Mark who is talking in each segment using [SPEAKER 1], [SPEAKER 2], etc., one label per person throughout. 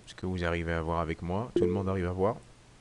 [SPEAKER 1] Est-ce que vous arrivez à voir avec moi? Tout le monde arrive à voir?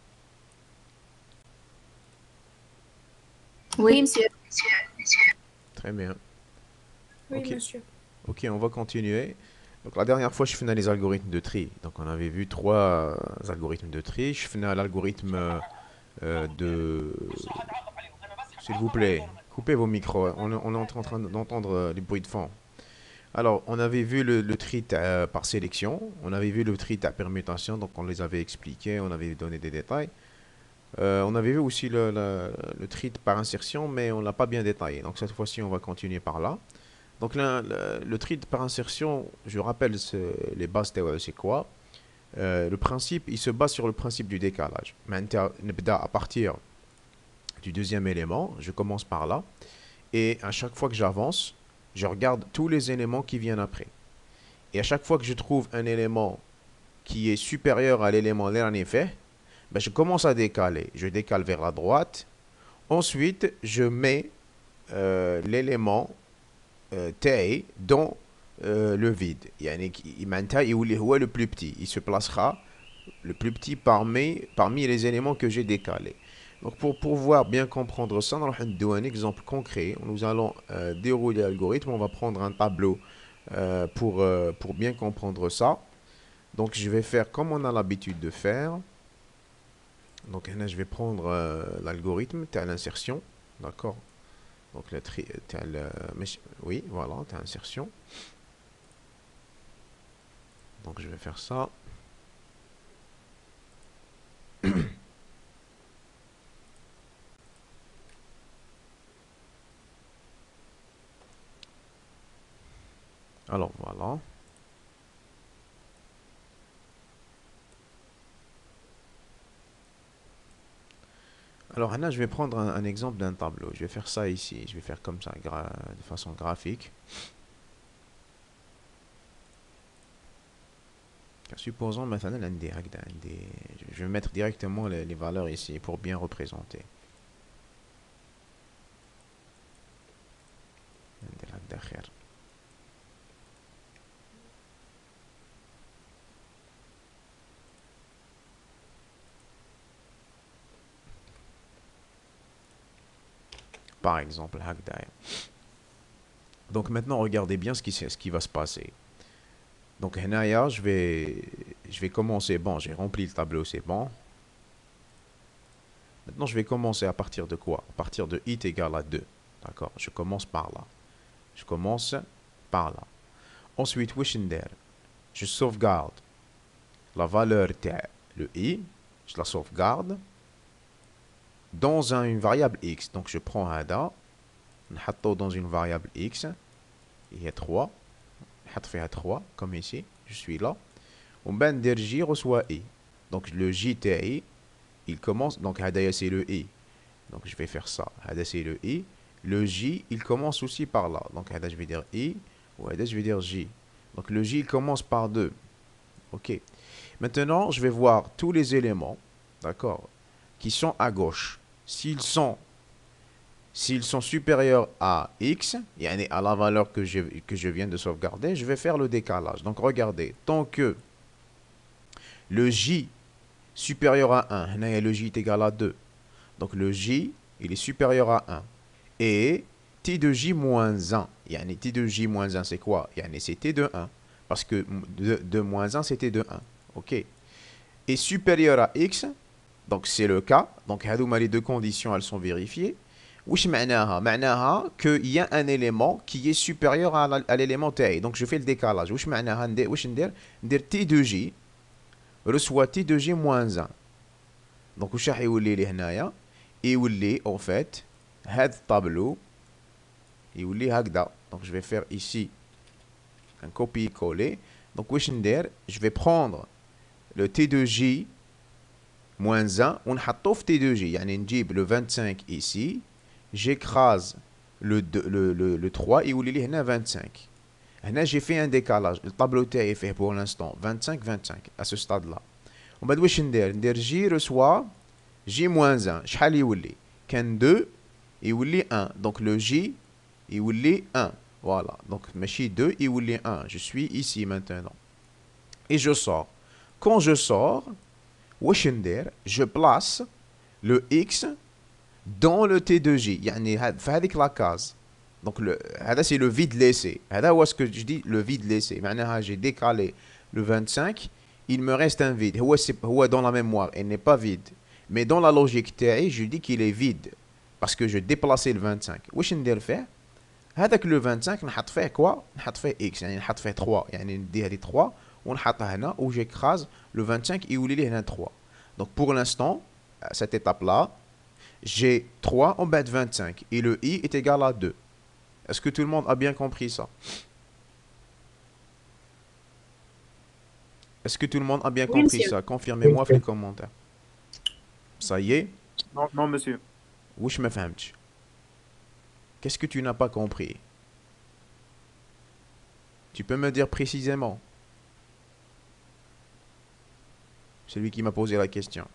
[SPEAKER 2] Oui, monsieur.
[SPEAKER 1] Très bien.
[SPEAKER 2] Oui,
[SPEAKER 1] Ok.
[SPEAKER 2] monsieur.
[SPEAKER 1] Ok, on va continuer. Donc la dernière fois, je faisais les algorithmes de tri. Donc on avait vu trois algorithmes de tri. Je faisais l'algorithme de... S'il vous plaît, coupez vos micros. On est en train d'entendre les bruits de fond. Alors, on avait vu le tri par sélection. On avait vu le tri à permutation. Donc on les avait expliqués. On avait donné des détails. On avait vu aussi le tri par insertion, mais on ne l'a pas bien détaillé. Donc cette fois-ci, on va continuer par là. Donc le tri par insertion, je rappelle les bases théoriques, c'est quoi? Le principe, il se base sur le principe du décalage. Maintenant, à partir du deuxième élément, je commence par là, et à chaque fois que j'avance, je regarde tous les éléments qui viennent après. Et à chaque fois que je trouve un élément qui est supérieur à l'élément dernier fait, ben je commence à décaler. Je décale vers la droite. Ensuite, je mets l'élément تاعي dans le vide. يعني معناتها يولي هو le plus petit. Il se placera le plus petit parmi les éléments que j'ai décalés. Donc pour pouvoir bien comprendre ça, on va un exemple concret. Nous allons dérouler l'algorithme. On va prendre un tableau pour bien comprendre ça. Donc je vais faire comme on a l'habitude de faire. Donc là, je vais prendre l'algorithme, tu as l'insertion. D'accord. Donc oui, voilà, tu as l'insertion. Donc je vais faire ça. Alors voilà. Alors là, je vais prendre un exemple d'un tableau. Je vais faire ça ici. Je vais faire comme ça, de façon graphique. Supposons maintenant je vais mettre directement les valeurs ici pour bien représenter. Par exemple, donc maintenant, regardez bien ce qui va se passer. Donc, Henaya, je vais commencer. Bon, j'ai rempli le tableau, c'est bon. Maintenant, je vais commencer à partir de quoi? À partir de it égale à 2. D'accord? Je commence par là. Je commence par là. Ensuite, Wishender, je sauvegarde la valeur de le i. Je la sauvegarde dans une variable x. Donc, je prends Hada, dans une variable x. Il y a 3. Je 3, comme ici. Je suis là. On ben j reçoit i. Donc, le j i, il commence. Donc, Hada, c'est le i. Donc je vais faire ça. Hada c'est le i. Le j, il commence aussi par là. Donc Hada je vais dire i. Ou Hada je vais dire j. Donc le j il commence par 2. Ok. Maintenant je vais voir tous les éléments. D'accord. Qui sont à gauche. S'ils sont S'ils sont supérieurs à x, yani à la valeur que je viens de sauvegarder, je vais faire le décalage. Donc regardez, tant que le j supérieur à 1, le j est égal à 2. Donc le j, il est supérieur à 1. Et t de j moins 1. Yani t de j moins 1, c'est quoi? Yani c'est t de 1. Parce que de moins 1, c'est t de 1. OK. Et supérieur à x, donc c'est le cas. Donc les deux conditions, elles sont vérifiées. وش معناها؟ معناها qu'il y a un élément qui est supérieur à l'élément تاعي. Donc je fais le décalage. وش معناها؟ وش ندير؟ ندير t de j reçoit t de j moins 1. Donc وش راح يولي لي هنايا؟ يولي en fait هذا الطابلو يولي هكذا. Donc je vais faire ici un copier-coller. Donc واش ندير؟ je vais prendre le t de j moins 1 ونحطو في t de j. يعني نجيب le 25 ici, j'écrase le 3 يولي لي هنا 25. هنا j'ai fait un décalage. Le tableau تاعي فيه pour l'instant 25 25 à ce stade là. ومن بعد واش ندير؟ ندير j reçoit j moins 1. شحال يولي؟ كان 2 يولي 1. Donc le j يولي 1. Voilà. Donc ماشي 2 يولي 1. Je suis ici maintenant. Et je sors. Quand je sors, واش ندير je place le x dans le T2J يعني في هذيك la case. Donc هذا c'est le vide laissé. هذا هو ce que je dis le vide laissé. معناها j'ai décalé le 25, il me reste un vide. هو dans la mémoire, il n'est pas vide. Mais dans la logique تاعي, je dis qu'il est vide parce que je déplaçais le 25. واش ندير فيه؟ هذاك le 25 نحط فيه quoi؟ نحط فيه x يعني نحط فيه 3 يعني ندي هذه 3 ونحطها هنا و j'écrase le 25 يولي لي هنا 3. Donc pour l'instant, à cette étape-là, j'ai 3 en bas de 25 et le i est égal à 2. Est-ce que tout le monde a bien compris ça? Est-ce que tout le monde a bien compris ça? Confirmez-moi dans les commentaires. Ça y est?
[SPEAKER 2] Non, non, monsieur.
[SPEAKER 1] Wesh ma fahmtش. Qu'est-ce que tu n'as pas compris? Tu peux me dire précisément? Celui qui m'a posé la question.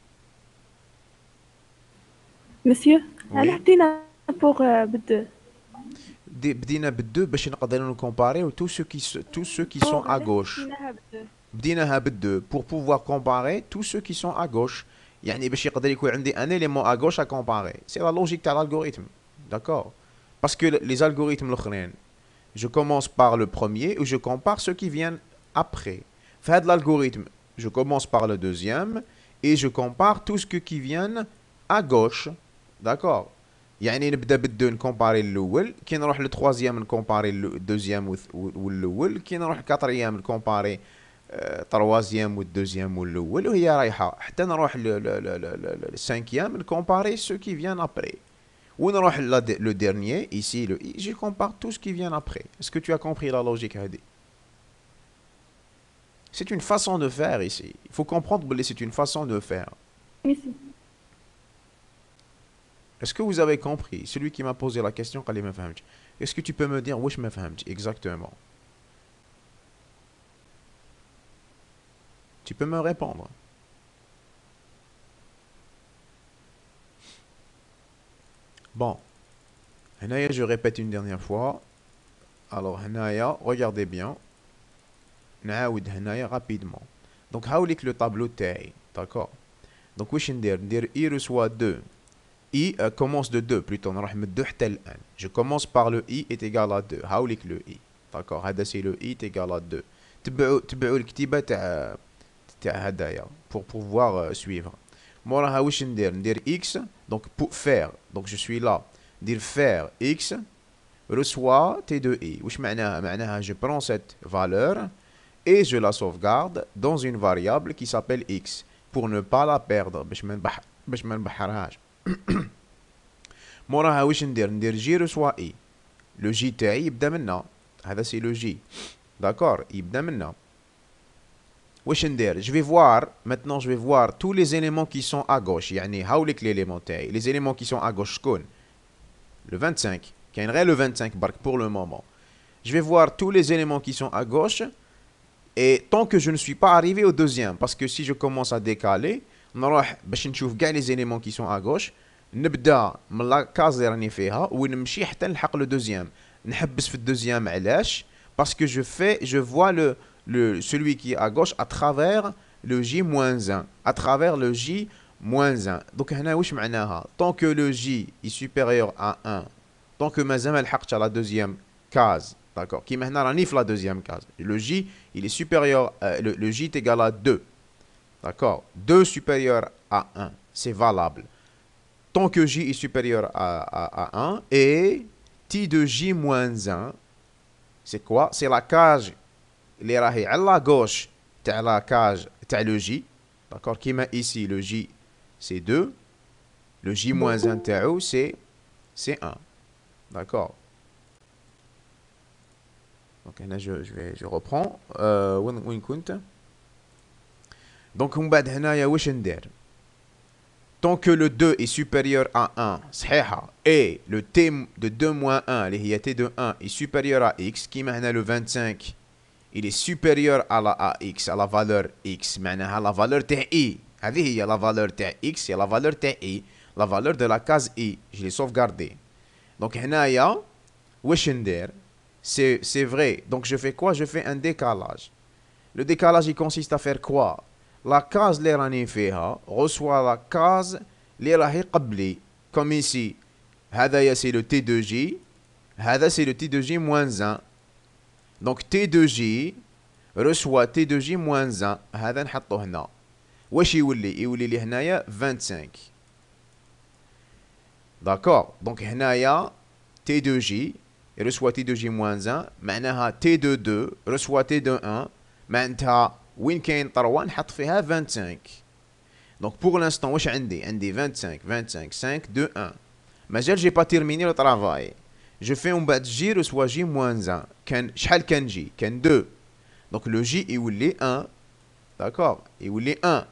[SPEAKER 3] Monsieur,
[SPEAKER 1] Oui.
[SPEAKER 3] هل حطينا pour بالدو؟
[SPEAKER 1] بدينا بالدو باش نقدروا نكومباريو tous ceux qui sont à gauche. بديناها بالدو pour pouvoir comparer tous ceux qui sont à gauche. يعني باش يقدر يكون عندي un élément à gauche à comparer. C'est la logique de l'algorithme. D'accord? Parce que les algorithmes الاخرين, je commence par le premier ou je compare ceux qui viennent après. Fait de l'algorithme, je commence par le deuxième et je compare tout ce qui viennent à gauche. D'accord? يعني نبدا بالدو نكومباري الاول كي نروح للتروازيام نكومباري الدوزيام والاول كي نروح للكاتريام نكومباري تروازيام والدوزيام والاول وهي رايحه حتى نروح للسانكيام نكومباري سو كي فيان ابري ونروح لو ديرنيي ici le i je compare tout ce qui vient après. Est-ce que tu as compris la logique هذه? C'est une façon de faire ici. Il faut comprendre que c'est une façon de faire. Est-ce que vous avez compris? Celui qui m'a posé la question, est-ce que tu peux me dire où je me fais exactement? Tu peux me répondre. Bon. Hanaya, je répète une dernière fois. Alors, Hanaya, regardez bien. Naoud Hanaya rapidement. Donc, haoulik le tableau taille. D'accord? Donc, wishinder, dire I reçoit 2. I commence de 2 plutôt. Je commence par le I est égal à 2. Haoulik le I. D'accord? Hada c'est le I est égal à 2. تبعوا الكتيبة تاع هدايا pour pouvoir suivre. موراها واش ندير x donc pour faire donc je suis là dire faire x reçoit t de i. واش معناها je prends cette valeur et je la sauvegarde dans une variable qui s'appelle x pour ne pas la perdre باش ما نبحرهاش. موراها واش ندير j reçoit i. le j تاعي يبدا منا هذا c'est le j. D'accord, يبدا منا. واش ندير je vais voir maintenant je vais voir tous les éléments qui sont à gauche يعني هاوليك l'élément تاعي les éléments qui sont à gauche شكون le 25 كاين غير le 25 برك pour le moment. Je vais voir tous les éléments qui sont à gauche et tant que je ne suis pas arrivé au deuxième parce que si je commence à décaler نروح باش نشوف كاع les éléments qui sont à gauche نبدا من لا كاز اللي راني فيها ونمشي حتى نلحق le deuxième. نحبس في الدوزيام علاش parce que je vois celui qui est à gauche à travers le J-1, à travers le J-1. Donc, tant que le J est supérieur à 1, tant que mazam al-haqq à la deuxième case, d'accord, qui maintenant ranif la deuxième case, le J, il est supérieur, le J est égal à 2, d'accord, 2 supérieur à 1, c'est valable. Tant que J est supérieur à 1 et T de J-1, c'est quoi? C'est la cage اللي راهي على la gauche تاع la cage تاع le J. D'accord? كيما ici le J c'est 2. Le J-1 تاعو c'est 1. D'accord? Donc هنا je reprends. وين كنت؟ Donc من بعد هنايا واش ندير؟ Tant que le 2 est supérieur à 1, صحيحة, et le t de 2 moins 1, اللي هي t de 1 est supérieur à x, كيما هنا le 25, il est supérieur à x, à la valeur x, معناها la valeur تاع i. هذه هي la valeur تاع x, et la valeur تاع i, la valeur de la case i. Je l'ai sauvegardé. Donc هنايا واش ندير؟ C'est vrai. Donc je fais quoi? Je fais un décalage. Le décalage il consiste à faire quoi? la case اللي راني فيها reçoit la case اللي راهي قبلي. Comme ici, هذايا c'est le T2J, هذا c'est le T2J moins 1. Donc T2J reçoit T2J moins 1. هذا نحطو هنا. واش يولي؟ يولي لي هنايا 25. D'accord. Donc هنايا T2J reçoit T2J moins 1 معناها T22 reçoit T21 معناتها وين كاين 3 نحط فيها 25. Donc pour l'instant واش عندي؟ عندي 25 25 5 2 1. مازال جي با تيرميني لو طرافاي. جو في ومن بعد جي reçoit J moins 1. كان شحال كان جي؟ كان 2. Donc le J يولي 1. D'accord. يولي 1.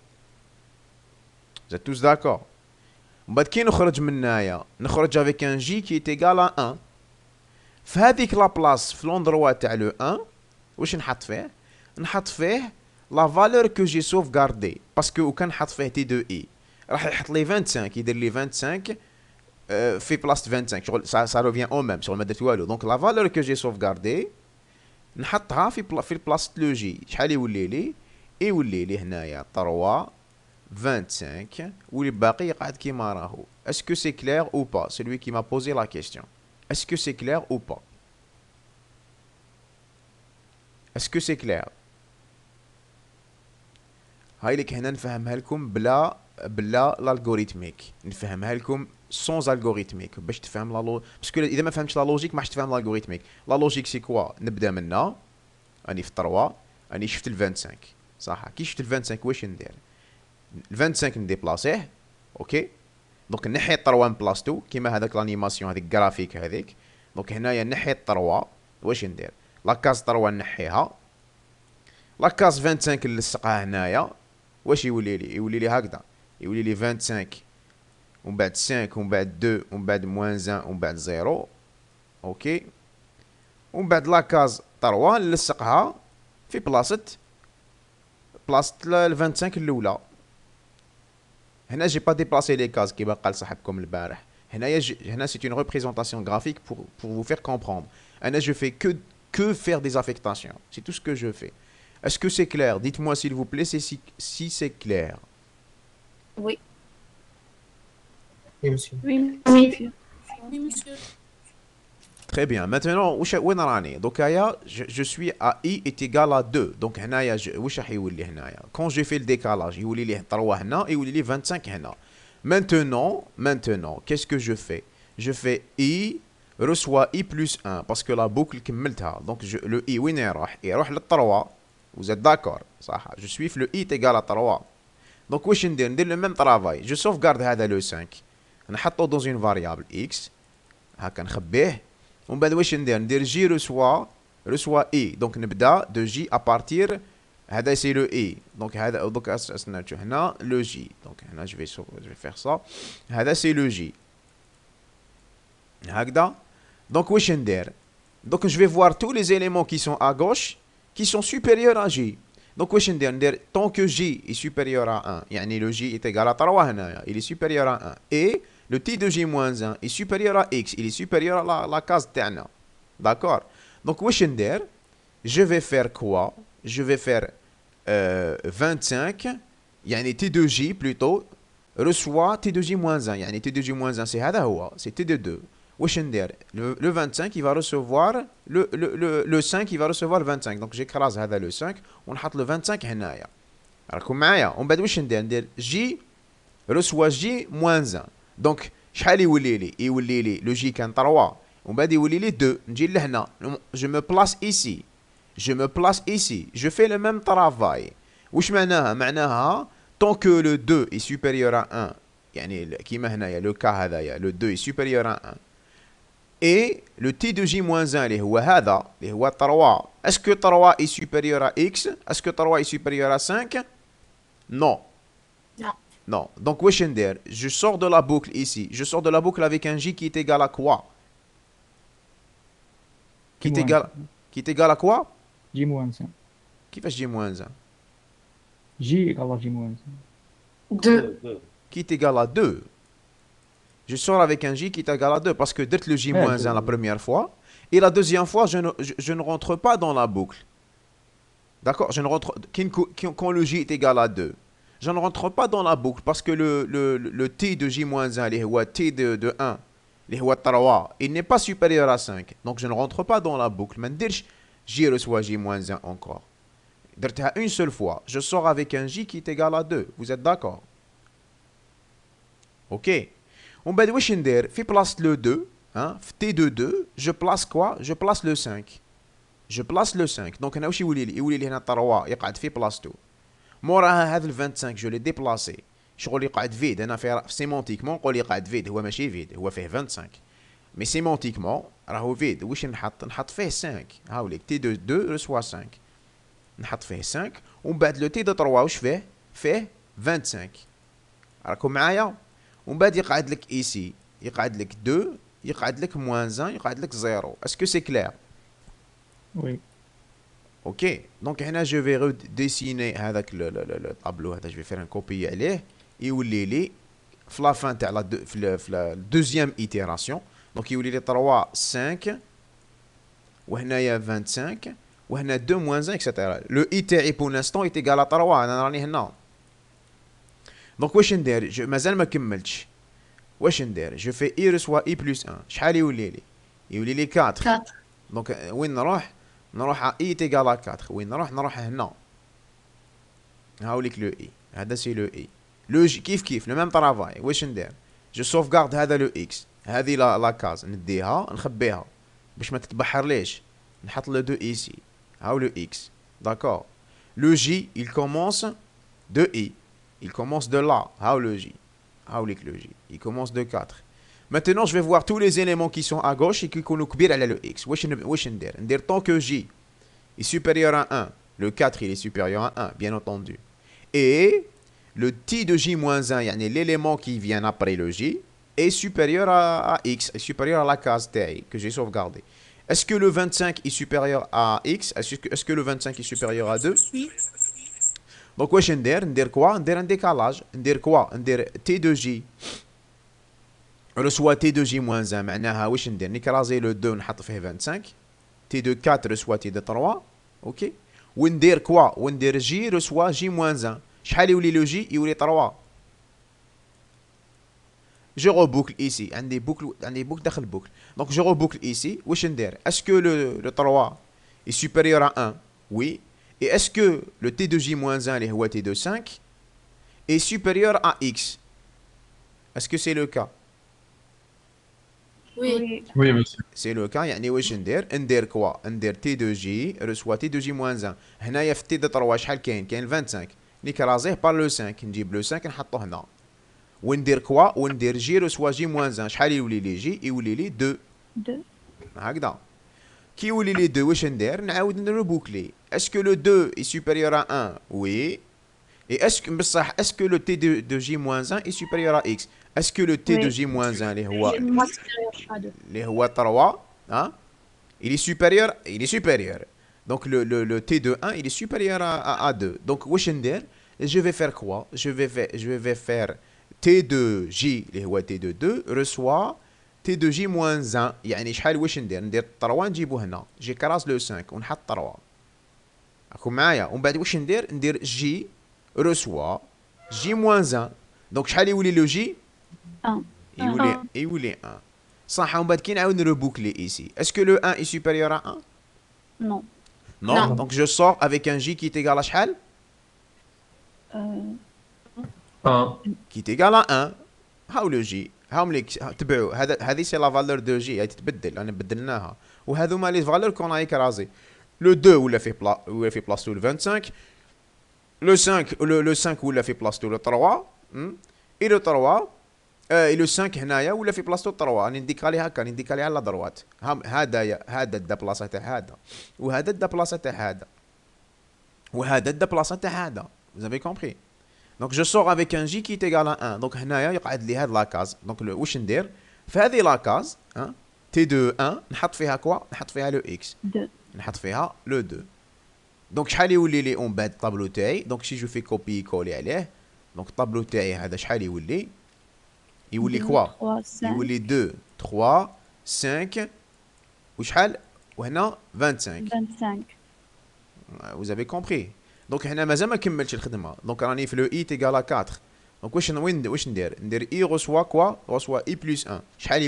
[SPEAKER 1] Vous êtes tous d'accord. ومن بعد كي نخرج من هنايا نخرج افيك ان جي كي تيغال ا 1. في هذيك لا بلاص في لوندروا تاع لو 1 واش نحط فيه؟ نحط فيه لا فالور كو جي سوف غاردي باسكو وكان نحط فيه تي دو اي راح يحط لي 25 يدير لي 25 في بلاصه 25 شغل سا روفيان او ميم شغل ما درت والو. دونك لا فالور كو جي سوف غاردي نحطها في بلاصه لو جي. شحال يولي لي؟ يولي لي هنايا 3 25 والباقي يقعد كيما راهو. اسكو سي كلير او با؟ سلوي كي ما بوزي لا كيستيون. اسكو سي كلير او با؟ اسكو سي كلير؟ هاي لك هنا نفهمها لكم بلا الالغوريتميك، نفهمها لكم سونز الغوريتميك باش تفهم لا لو، باسكو اذا ما فهمتش لا لوجيك ما راحش تفهم الالغوريتميك. لا لوجيك سي كوا؟ نبدا منا راني في 3 راني شفت ال 25 صح. كي شفت ال 25 واش ندير؟ ال 25 نديبلاسيه اوكي. دونك نحي 3 من بلاصتو كيما هذاك لانيماسيون هذيك جرافيك هذيك. دونك هنايا نحي 3 واش ندير؟ لاكاز 3 نحيها، لاكاز 25 نلصقها هنايا واش يولي لي؟ يولي لي هكذا، يولي لي 25 ومن بعد 5 ومن بعد 2 ومن بعد موان 1 ومن بعد 0 اوكي. ومن بعد لاكاز 3 نلصقها في بلاصه ال 25 الاولى. هنا جي با ديبلاسي لي كاز كيما قال صاحبكم البارح. هنايا هنا سي اون ريبريزونطاسيون غرافيك pour vous faire comprendre. انا je fais que faire des affectations, c'est tout ce que je fais. Est-ce que c'est clair? Dites-moi s'il vous plaît si c'est clair.
[SPEAKER 3] Oui.
[SPEAKER 2] Oui, monsieur.
[SPEAKER 3] Oui, monsieur.
[SPEAKER 4] Oui, monsieur.
[SPEAKER 1] Très bien. Maintenant, وين راني؟ دوكايا je suis à i est égal à 2. Donc هنايا واش راح يولي هنايا؟ quand je fais le décalage يولي لي 3 هنا يولي لي 25 هنا. Maintenant, qu'est-ce que je fais? Je fais i reçoit i plus 1 parce que la boucle كملتها. Donc le i وين يروح؟ يروح لل 3. Vous êtes d'accord صح؟ je suis في le i est égal à 3. Donc واش ندير؟ ندير le même travail. je sauvegarde هذا le 5 نحطو dans une variable x هكا نخبيه. ومن بعد واش ندير جي reçoit اي. دونك نبدا دو جي ابارتير هذا سي لو اي. دونك هذا دوك استنى هنا لو جي. دونك هنا جو في فير سا هذا سي لو جي هكذا. دونك واش ندير؟ دونك جو في فوار tous les éléments qui sont à gauche qui sont supérieurs à j. دونك واش ندير tant que j est supérieur à 1 يعني le j est égal à 3 هنايا il est supérieur à 1 et le t de j moins 1 est supérieur à x, il est supérieur à la case تاعنا. D'accord. Donc واش ندير؟ je vais faire quoi? Je vais faire 25 يعني t de j plutôt reçoit t de j moins 1 يعني t de j moins 1 c'est هذا هو c'est t de 2. واش ندير؟ le 25 il va recevoir le 5 il va recevoir le 25. donc j'écrase هذا le 5 ونحط le 25 هنايا. راكم معايا؟ ومن بعد واش ندير j reçoit j moins 1. دونك شحال يولي لي؟ يولي لي لو جي كان 3 ومن بعد يولي لي 2. نجي لهنا je me place ici je fais le même travail. واش معناها tant que le 2 est supérieur à 1 يعني كيما هنايا لو كا هذايا le 2 est supérieur à 1 et le t de j moins 1 اللي هو هذا اللي هو 3. est-ce que 3 est supérieur à x? est-ce que 3 est supérieur à 5? non. Non. Donc, wesh nder, je sors de la boucle ici. Je sors de la boucle avec un j qui est égal à quoi? Qui est égal à quoi?
[SPEAKER 2] J moins 1.
[SPEAKER 1] Qui fait j moins 1?
[SPEAKER 2] J égale à J moins 1.
[SPEAKER 4] 2.
[SPEAKER 1] Qui est égal à 2. Je sors avec un j qui est égal à 2 parce que dès le j moins 1 la première fois et la deuxième fois, je ne rentre pas dans la boucle. D'accord, je ne rentre quand le j est égal à 2. Je ne rentre pas dans la boucle parce que le t de j-1, le t de 1, le 3, il n'est pas supérieur à 5. Donc je ne rentre pas dans la boucle. Mais j reçoit j-1 encore. درتها une seule fois. Je sors avec un j qui est égal à 2. Vous êtes d'accord? Ok. On va dire, في place le 2, hein, t de 2, je place quoi? Je place le 5. Je place le 5. Donc انا واش يولي لي؟ يولي لي هنا 3 يقعد في بلاصتو. موراها هذا ال 25 جو لي ديبلاسي. شغل يقعد فيد. انا في سيمونتيكمون نقول يقعد فيد، هو ماشي فيد، هو فيه 25. مي سيمونتيكمون راهو فيد. واش نحط فيه 5. هاوليك تي دو 2 ريسوا 5. نحط فيه 5 ومن بعد لو تي دو 3 واش فيه؟ فيه 25. راكم معايا؟ ومن بعد يقعد لك ايسي، يقعد لك 2، يقعد لك موان 1، يقعد لك 0. اسكو سي كلير؟
[SPEAKER 2] وي.
[SPEAKER 1] اوكي دونك هنا جو في ديسيني هذاك لو طابلو هذا، جو في فير ان كوبي عليه يولي لي في لا فان تاع في لا دوزيام ايتيراسيون. دونك يولي لي 3 5 وهنايا 25 وهنا 2 موان 1 اكسيتيرا. لو اي تاعي بور لانستون ايت ايغال 3. انا راني هنا. دونك واش ندير؟ مازال ما كملتش. واش ندير؟ جو في اي ريسوا اي بلس 1. شحال يولي لي؟ يولي لي 4.
[SPEAKER 3] 4.
[SPEAKER 1] دونك وين نروح؟ نروح على اي تيغال 4. وين نروح هنا. هاوليك لو اي، هذا سي لو اي. لو جي كيف لو ميم طرافاي. واش ندير؟ جو سوفغارد هذا لو اكس، هذه لا كاز نديها نخبيها باش ما تتبحرليش. نحط لو دو ايسي. هاو لو اكس. داكور. Le J, il commence de I. Il commence de là. How le J. How le J. Il commence de 4. Maintenant, je vais voir tous les éléments qui sont à gauche et qui sont à le X. Tant que J est supérieur à 1, le 4 il est supérieur à 1, bien entendu. Et le T de J-1, l'élément qui vient après le J, est supérieur à X, est supérieur à la case TI que j'ai sauvegardée. Est-ce que le 25 est supérieur à X? Est-ce que le 25 est supérieur à 2? Donc, wesh ندير quoi? ندير un décalage. ندير quoi? ندير T de J reçoit T de J-1 معناها واش ندير؟ نكرازي لو 2 نحط فيه 25. T de 4 reçoit T de 3. اوكي. وندير quoi? وندير J reçoit J-1. شحال يولي لو J؟ يولي 3. Je reboucle ici. عندي boucle داخل boucle. Donc je reboucle ici. واش ندير؟ Est-ce que le 3 est supérieur à 1? Oui. Et est-ce que le T de J-1 اللي هو T de 5 est supérieur à X? Est-ce que c'est le cas?
[SPEAKER 3] Oui.
[SPEAKER 4] Oui, monsieur.
[SPEAKER 1] C'est le cas. يعني واش ندير quoi? ندير T de J reçoit T de J-1. هنايا في T de 3 شحال كاين 25. نكرازيه بار لو 5. نجيب لو 5 نحطه هنا. وندير كوا؟ وندير جي رسوا جي موان 1. شحال يولي لي جي؟ يولي لي 2.
[SPEAKER 3] 2.
[SPEAKER 1] هكذا. كي يولي لي 2 واش ندير؟ نعاود نروبوكلي. اسكو لو 2 اي سوبيريور ا 1؟ وي. اي اسكو بصح اسكو لو تي دو جي موان 1 اي سوبيريور ا اكس؟ اسكو لو تي دو جي موان 1 اللي هو 3 ها il est supérieur. Donc le T de 1 il est supérieur à 2. Donc واش ندير؟ je vais faire quoi? Je vais faire T de J اللي هو T de 2 reçoit T de J moins 1. يعني شحال واش ندير 3 نجيبو هنا. جي كراس لو 5 ونحط 3. راكم معايا؟ ومن بعد واش ندير J reçoit J moins 1. دونك شحال يولي لو جي؟
[SPEAKER 3] 1.
[SPEAKER 1] يولي 1. صح. ومن بعد كي نعاود نروبوكلي ايسي. اسكو لو 1 est supérieur à 1؟
[SPEAKER 3] Non.
[SPEAKER 1] Non. Donc je sors avec un J qui est égal à شحال؟ qui est égal à 1. هاو لو جي. هاهم ليك تبعوا هذه سي لا فالور دو جي. هاي تتبدل. انا بدلناها. وهذوما لي فالور كون ايكرازي. لو 2 ولا في بلاصتو ل 25. لو 5 ولا في بلاصتو ل 3. اي لو 3 اي لو 5 هنايا ولا في بلاصتو 3. راني نديكالي هكا. نديكالي على دروات. هذا دا بلاصه تاع هذا وهذا دا بلاصه تاع هذا وهذا دا بلاصه تاع هذا. Vous avez compris? Donc je sors avec un J qui est égal à 1. Donc هنايا يقعد لي هاد لا كاز. دونك واش ندير؟ في هذه لا كاز تي دو 1 نحط فيها كوا؟ نحط فيها لو اكس.
[SPEAKER 3] 2.
[SPEAKER 1] نحط فيها لو 2. دونك شحال يولي لي اون بعد الطابلو تاعي؟ دونك سي جو في كوبي كولي عليه. دونك الطابلو تاعي هذا شحال يولي؟ يولي كوا؟ يولي 2 3 5 وشحال؟ وهنا 25. Vous avez compris. Donc هنا مازال ما كملتش الخدمة. Donc راني في le i est égal à 4. Donc واش ندير i reçoit quoi reçoit i plus 1. شحال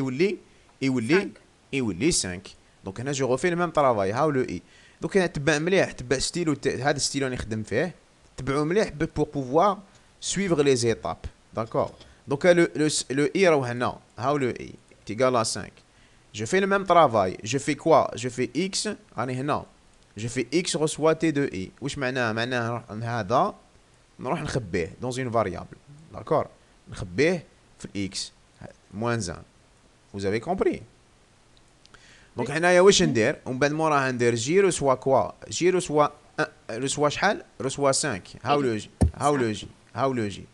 [SPEAKER 1] يولي 5. Donc هنا جو refais le même travail. هاو le i. Donc هنا تبع مليح تبع ستيلو هذا ستيلو راني نخدم فيه. تبعوا مليح pour pouvoir suivre les étapes. D'accord. Donc le i راهو هنا. هاو le i est égal à 5. Je fais le même travail. Je fais quoi? Je fais x. راني هنا. Je fais x reçoit t de i. واش معناه؟ معناه هذا نروح نخبيه dans une variable. D'accord. نخبيه في x moins 1. Vous avez compris? Donc هنايا واش ندير؟ ومن بعد موراها ندير j reçoit quoi? j reçoit 1 reçoit شحال؟ reçoit 5. هاو لو جي.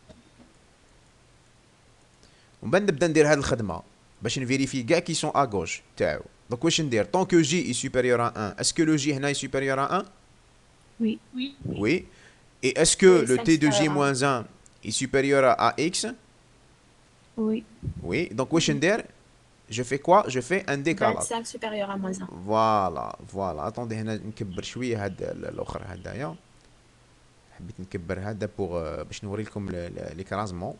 [SPEAKER 1] ومن بعد نبدا ندير هاد الخدمة باش نفيريفي كاع كي سون ا غوش تاعو. Donc واش ندير؟ tant que j est supérieur à 1, est-ce que le j هنا est supérieur à 1?
[SPEAKER 3] Oui.
[SPEAKER 1] Oui. Et est-ce que le t de j moins 1 est supérieur à x?
[SPEAKER 3] Oui.
[SPEAKER 1] Oui. Donc واش ندير؟ Je fais quoi? Je fais un décalage.
[SPEAKER 3] 25 supérieur à moins 1.
[SPEAKER 1] Voilà. Attendez هنا نكبر شوية هذا الآخر هذايا. حبيت نكبر هذا باش نوري لكم l'écrasement.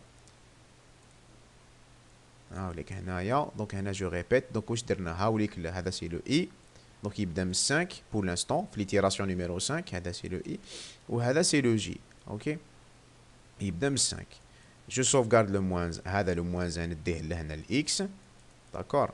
[SPEAKER 1] هاوليك هنايا. دونك هنا جو ريبيت. دونك واش درنا؟ هاوليك هذا سي لو اي. دونك يبدا من 5 pour l'instant في ليتيراسيون نيميرو 5. هذا سي لو اي وهذا سي لو جي. اوكي يبدا من 5. جو sauvegarde لو موانز. هذا لو موانز نديه لهنا الاكس. داكور.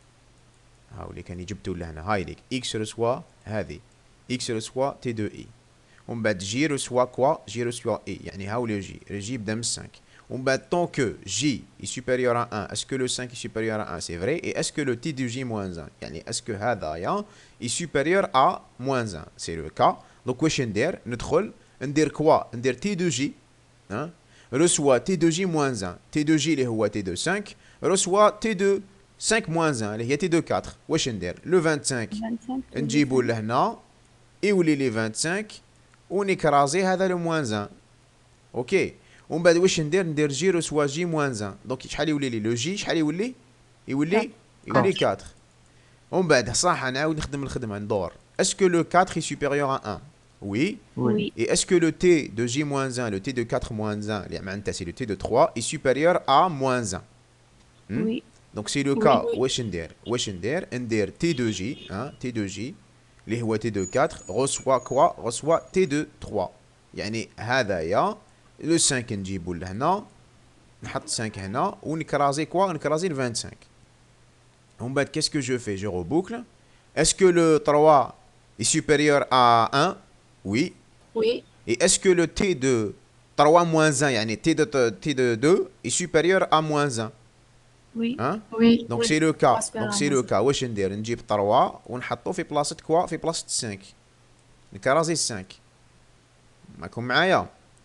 [SPEAKER 1] هاوليك راني جبتو لهنا. هاي ليك اكس ريسوا هذه اكس ريسوا تي دو اي. ومن بعد جي ريسوا كوا؟ جي ريسوا اي. يعني هاو لو جي. Le J يبدا من 5. On bat tant que J est supérieur à 1, est-ce que le 5 est supérieur à 1? C'est vrai. Et est-ce que le T de J moins 1? Est-ce que هذايا est supérieur à moins 1? C'est le cas. Donc واش ندير؟ ندير quoi? ندير T de J reçoit T de J moins 1. T de J اللي هو T de 5 reçoit T de 5 moins 1 اللي هي T de 4. واش ندير؟ le 25 نجيبو لهنا يولي لي 25 ونكرازي هذا le moins 1. اوكي. ومن بعد واش ندير جي رسوا جي موان 1. دونك شحال يولي لي لو جي؟ شحال يولي 4. ومن بعد صح نعاود نخدم الخدمه ندور. اسكو لو 4 est supérieur à 1? Oui. Et est-ce que le t de j moins 1, le t de 4 moins 1, معناتها c'est le t de 3 est supérieur à moins 1?
[SPEAKER 3] Oui.
[SPEAKER 1] Donc c'est le cas. واش ندير؟ ندير t de j t de j اللي هو t de 4 reçoit quoi? reçoit t de 3. يعني هذايا لو 5 نجيبو لهنا نحط 5 هنا ونكرازي كوا؟ نكرازي ل 25. ومن بعد qu'est-ce que je fais? Je reboucle. Est-ce que le 3 est supérieur à 1? Oui. Et est-ce que le t de 3 moins 1 يعني t de 2 est supérieur à moins 1?
[SPEAKER 3] Oui.
[SPEAKER 1] Oui. Donc c'est le cas. Donc c'est le cas. واش ندير؟ نجيب 3 ونحطو في بلاصة كوا؟ في بلاصة 5. نكرازي 5. معكم معايا؟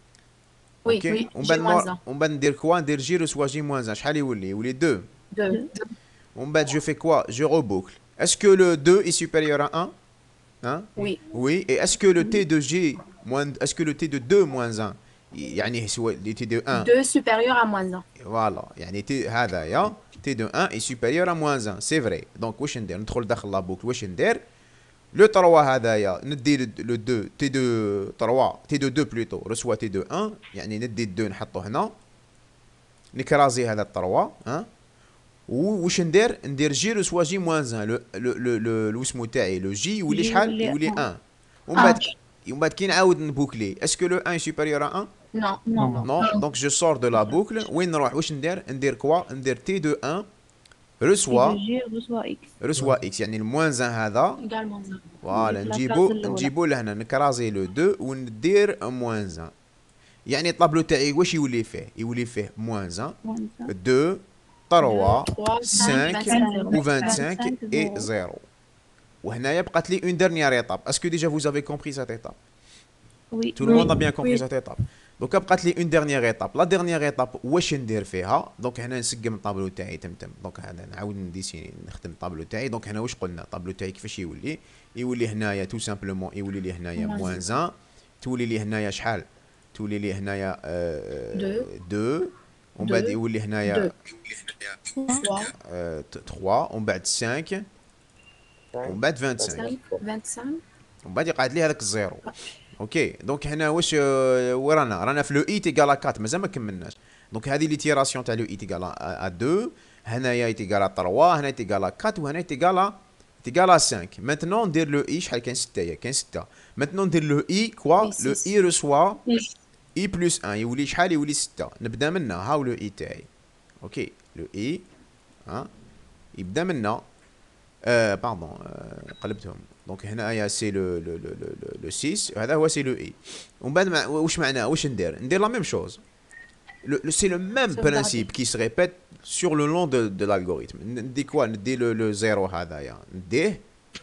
[SPEAKER 3] Oui.
[SPEAKER 1] ومن بعد ندير كوا؟ ندير جي رسوا جي موان 1. شحال يولي 2. ومن بعد جو في كوا؟ جو reboucle. Est-ce que le 2 est supérieur à 1? Oui. Et est-ce que le t de j moins est-ce que le t de 2 moins 1 يعني هو le t de 1
[SPEAKER 3] 2 supérieur à moins 1.
[SPEAKER 1] Voilà. يعني t هذايا t de 1 est supérieur à moins 1. C'est vrai. Donc واش ندير؟ ندخل داخل لا بوكل. واش ندير؟ Le 3 هذايا ندي le 2 t de 3 t de 2 plutôt reçoit t de 1 يعني ندي 2 نحطو هنا نكرازي هذا 3 وواش ندير جي رسوا جي موان 1 لو اسمو تاعي لو جي يولي شحال؟ يولي 1. ومن بعد كي نعاود نبوكلي اسكو لو 1 supérieur à 1؟ Non. Donc je sors de la boucle. وين نروح؟ واش ندير كوا؟ ندير t de 1 reçoit x يعني الموان 1 هذا فوالا نجيبو لهنا نكرازي لو 2 وندير موان 1. يعني الطابلو تاعي واش يولي فيه؟ يولي فيه موان 1 2 3 5 و 25 et 0. وهنايا بقات لي une dernière étape. Est-ce que déjà vous avez compris cette étape?
[SPEAKER 3] Oui.
[SPEAKER 1] Tout le monde a bien compris cette étape. Donc بقات لي une dernière étape. La dernière étape واش ندير فيها؟ دونك هنا نسقم الطابلو تاعي تمتم. دونك هذا نعاود نديسيني نخدم الطابلو تاعي. دونك هنا واش قلنا؟ الطابلو تاعي كيفاش يولي هنايا تو سامبلومون يولي لي هنايا موان 1. تولي لي هنايا شحال؟ تولي لي هنايا 2. ومن بعد يولي هنايا 3 ومن بعد 5 ومن بعد 25. ومن بعد يقعد لي هذاك الزيرو. اوكي دونك هنا واش رانا في لو اي تيغال 4 مازال ما كملناش. دونك هذه ليتيراسيون تاع لو اي تيغال 2 هنايا تيغال 3 هنا تيغال 4 وهنا تيغال 5. مانتنون ندير لو اي شحال كاين 6 كاين 6. مانتنون ندير لو اي كوا لو اي ريسوا اي بلس 1 يولي شحال يولي 6. نبدا منا هاو لو اي تاعي. اوكي لو اي يبدا منا باردون قلبتهم. دونك هنايا سي لو 6 هذا هو سي لو اي. ومن بعد واش معناه واش ندير لا ميم شوز. C'est le même principe qui se répète sur le long de l'algorithme. ندي كوا ندي لو زيرو هذايا نديه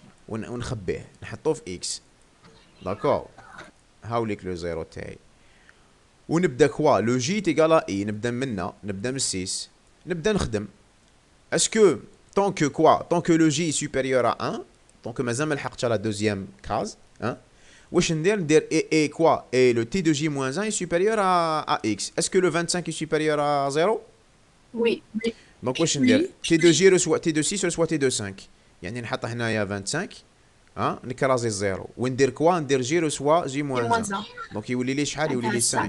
[SPEAKER 1] ونخبيه نحطوه في اكس. داكور هاوليك لو زيرو تاعي ونبدا كوا لو جي تيغالا اي. نبدا من 6 نبدا نخدم. اسكو tant que quoi tant que le j est supérieur à 1 tant que مازال ما لحقتش على دوزيام كاز واش ندير et quoi et le t de j moins 1 est supérieur à x. est-ce que le 25 est supérieur à 0?
[SPEAKER 3] Oui.
[SPEAKER 1] donc واش ندير t de j reçoit t de 6 reçoit t de 5 يعني نحط هنايا 25 نكرازي الزيرو وندير كوا ندير j reçoit j moins 1 دونك يولي لي شحال يولي لي 5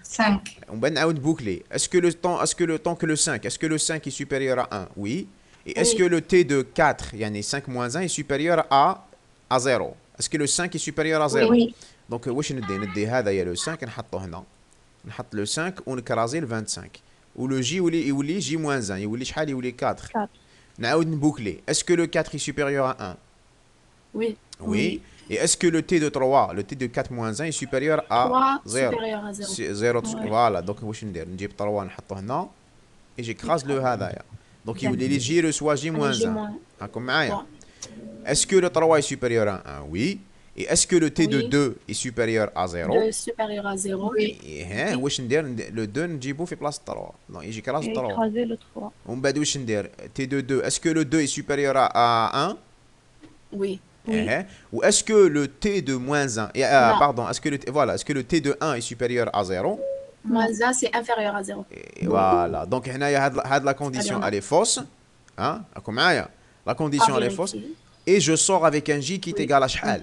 [SPEAKER 1] ومن بعد نعاود بوكلي. est-ce que le temps que le 5 est-ce que le 5 est supérieur à 1? oui. Et est-ce que le t de 4 يعني 5 moins 1 est supérieur à 0? est-ce que le 5 est supérieur à 0?
[SPEAKER 3] Oui.
[SPEAKER 1] donc واش ندي هذايا لو 5 نحطو هنا نحط لو 5 ونكرازي ل 25 ولو جي يولي جي موان 1 يولي شحال يولي 4 نعاود نبوكلي. est-ce que le 4 est supérieur à 1?
[SPEAKER 3] Oui.
[SPEAKER 1] Oui. Et est-ce que le t de 3 le t de 4 moins 1 est supérieur à 0?
[SPEAKER 3] supérieur à 0.
[SPEAKER 1] 0 voilà donc واش ندير نجيب 3 نحطو هنا et j'écrase le هذايا donc يولي لي جي reçoit j moins 1 راكم معايا. est-ce que le 3 est supérieur à 1? oui. Et est-ce que le t de 2 est supérieur à 0?
[SPEAKER 3] 2 supérieur à 0.
[SPEAKER 1] Oui. واش ندير le 2 نجيبو في بلاصه 3 دونك يجي كراس 3
[SPEAKER 2] écraser le 3.
[SPEAKER 1] ومن بعد واش ندير t de 2 est-ce que le 2 est supérieur à 1?
[SPEAKER 3] Oui.
[SPEAKER 1] ou est-ce que le t de moins 1 pardon est-ce que est-ce que le t de 1 est supérieur à 0?
[SPEAKER 3] Moins 1 c'est inférieur à 0.
[SPEAKER 1] Et voilà donc هنايا هاد la condition elle est fausse راكم معايا la condition elle est fausse et je sors avec un j qui est égal à شحال.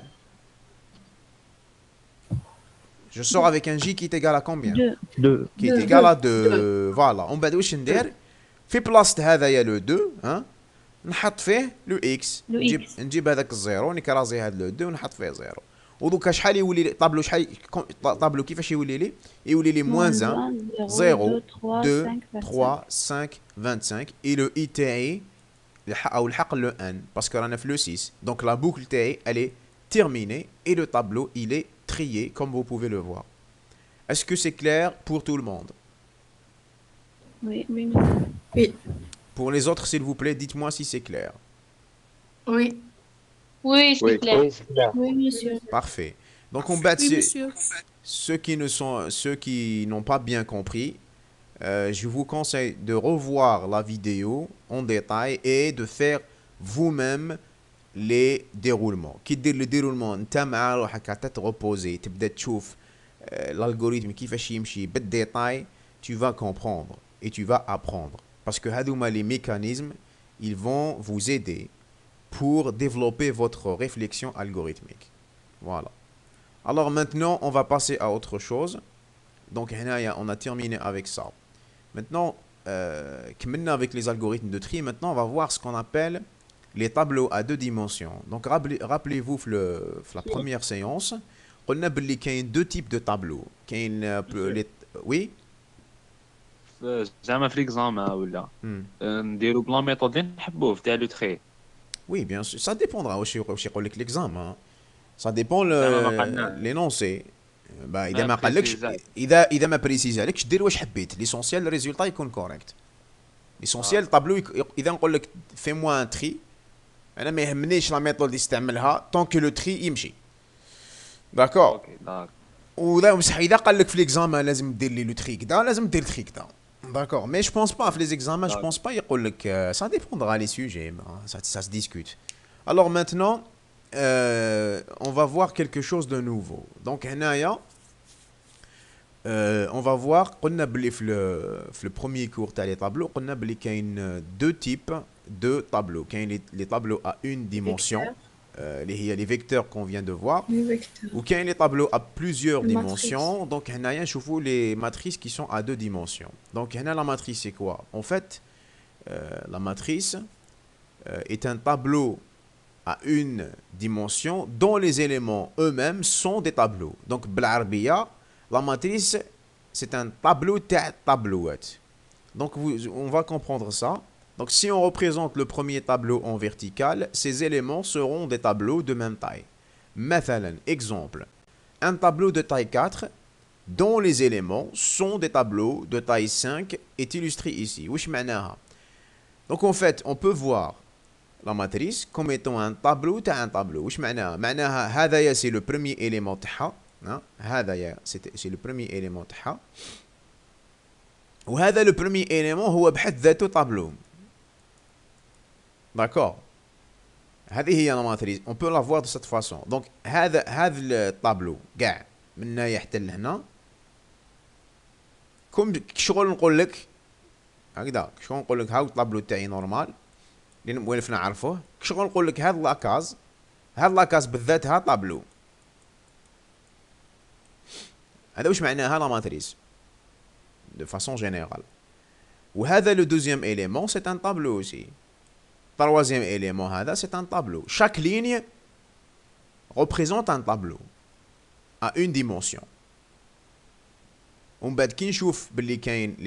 [SPEAKER 1] je sors avec un j qui est égal à combien?
[SPEAKER 2] 2.
[SPEAKER 1] qui est égal à 2 voilà. ومن بعد واش ندير في بلاصه هذايا لو 2 نحط فيه لو اكس نجيب هذاك الزيرو نكرازي هذا لو 2 ونحط فيه زيرو ودوكا شحال يولي لي طابلو شحال طابلو كيفاش يولي لي يولي لي موان 1 0 2 3 5 25 اي لو اي تاعي او الحق لو ان باسكو رانا في لو 6 دونك لا بوكل تاعي elle est terminée et le tableau il est trié comme vous pouvez le voir. est-ce que c'est clair pour tout le monde?
[SPEAKER 3] Oui. Oui.
[SPEAKER 1] pour les autres s'il vous plaît dites-moi si c'est clair.
[SPEAKER 3] Oui.
[SPEAKER 4] Oui, c'est clair.
[SPEAKER 3] Oui, monsieur.
[SPEAKER 1] Parfait. Donc on bat ceux qui n'ont pas bien compris. Je vous conseille de revoir la vidéo en détail et de faire vous-même les déroulements. كي دير le déroulement انت مع روحك حتى تغوبوزي تبدا تشوف l'algorithme كيفاش يمشي بالديتاي tu vas comprendre et tu vas apprendre parce que هذوما les mécanismes ils vont vous aider pour développer votre réflexion algorithmique. Voilà. Alors maintenant, on va passer à autre chose. Donc, on a terminé avec ça. Maintenant, avec les algorithmes de tri, maintenant, on va voir ce qu'on appelle les tableaux à deux dimensions. Donc, rappelez-vous, la première séance, on a qu'il y a deux types de tableaux. Oui?
[SPEAKER 5] زعما في ليكزامان ولا نديرو بلا ميثود اللي نحبوه تاع لو تري.
[SPEAKER 1] Oui, bien sûr. Ça dépendra aussi de l'examen. Ça dépend l'énoncé. Bah, إذا ما بريسيزالكش دير واش حبيت. L'essentiel le résultat يكون correct. L'essentiel tableau إذا نقول لك fais moi un tri أنا ما يهمنيش لا ميثود اللي استعملها tant que le tri يمشي. D'accord. وإذا بصح إذا قال لك في ليكزامان لازم دير لي لو تري كدا لازم دير تري كدا. D'accord, mais je pense pas, les examens, je pense pas, ça dépendra des sujets, ça se discute. Alors maintenant, on va voir quelque chose de nouveau. Donc, on va voir, le premier cours, tu as les tableaux, on a deux types de tableaux. Il y a les tableaux à une dimension, les vecteurs qu'on vient de voir.
[SPEAKER 3] Les vecteurs.
[SPEAKER 1] Ou qu'il y a les tableaux à plusieurs
[SPEAKER 3] Les
[SPEAKER 1] dimensions. Donc, on a les matrices qui sont à 2 dimensions. Donc, la matrice, c'est quoi? En fait, la matrice est un tableau à une dimension dont les éléments eux-mêmes sont des tableaux. Donc, بالعربية, la matrice, c'est un tableau تاع tablouات. Donc, on va comprendre ça. Donc, si on représente le premier tableau en vertical, ces éléments seront des tableaux de même taille. مثلا, exemple, un tableau de taille 4 dont les éléments sont des tableaux de taille 5 est illustré ici. وش معناها? Donc, en fait, on peut voir la matrice comme étant un tableau تاع un tableau. وش معناها؟ معناها هذايا c'est le premier élément تاعها. هذايا c'est le premier élément تاعها. وهذا le premier élément هو بحد ذاته tableau. D'accord. هذه هي la matrice. On peut la voir de cette façon. Donc هذا الطابلو كاع من هنايا حتى لهنا. كم شغل نقول لك هكذا شغل نقول لك هاو الطابلو تاعي نورمال اللي موالف نعرفوه. شغل نقول لك هذا لاكاز بالذات طابلو. هذا واش معناها لا ماتريس de façon générale. وهذا le deuxième élément c'est un tableau aussi. Troisième élément هذا c'est un tableau. Chaque ligne représente un tableau à une dimension. ومن بعد كي نشوف باللي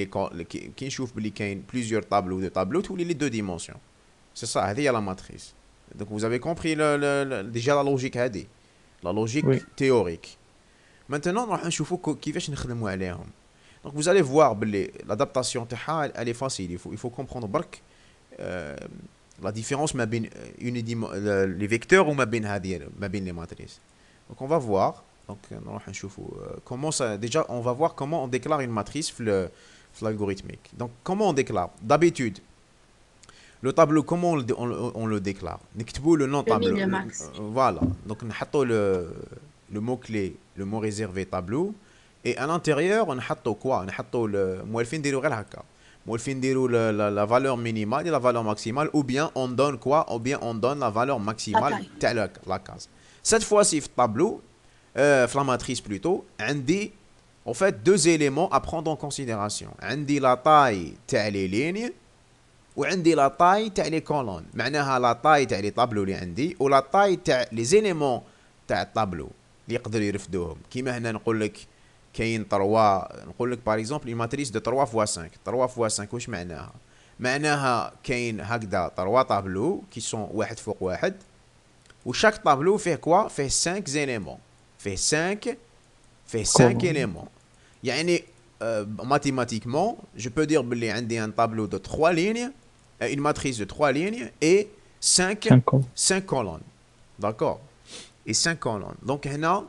[SPEAKER 1] كاين plusieurs tableaux de tableaux تولي les deux dimensions. C'est ça, هذه هي la matrice. Donc vous avez compris déjà la logique هذه. La logique
[SPEAKER 2] Oui.
[SPEAKER 1] théorique. Maintenant راح نشوفوا كيفاش نخدموا عليهم. Donc vous allez voir l'adaptation تاعها elle est facile. Il faut comprendre برك la différence ما بين les vecteurs وما بين les matrices. Donc on va voir. Donc نروح نشوفوا comment ça déjà on va voir comment on déclare une matrice في l'algorithmique. Donc comment on déclare? D'habitude le tableau comment on le déclare? نكتبوا le nom tableau. Voilà. Donc نحطوا le mot clé, le mot réservé tableau. Et à l'intérieur, on a quoi? On a موالفين نديرو غير هكا. موالفين نديرو la valeur minimale et la valeur maximale ou bien on donne quoi? Ou bien on donne la valeur maximale تاع la case. Cette fois-ci في الطابلو في la matrice plutôt, عندي en fait deux éléments à prendre en considération. عندي la taille تاع les lignes وعندي la taille تاع les colonnes. معناها la taille تاع les tableaux اللي عندي و la taille تاع les éléments تاع الطابلو اللي يقدروا يرفدوهم. كيما هنا نقول لك كاين 3 نقول لك باغ اكزومبل اون ماتريس دو 3 فوا 5 3 فوا 5 واش معناها؟ معناها كاين هكذا 3 طابلو كي سون واحد فوق واحد وشاك طابلو فيه كوا؟ فيه 5 زيليمون فيه 5 éléments. يعني mathématiquement je peux dire بلي عندي un tableau de 3 lignes une matrice de 3 lignes et 5 colonnes. D'accord. Et 5 colonnes. Donc هنا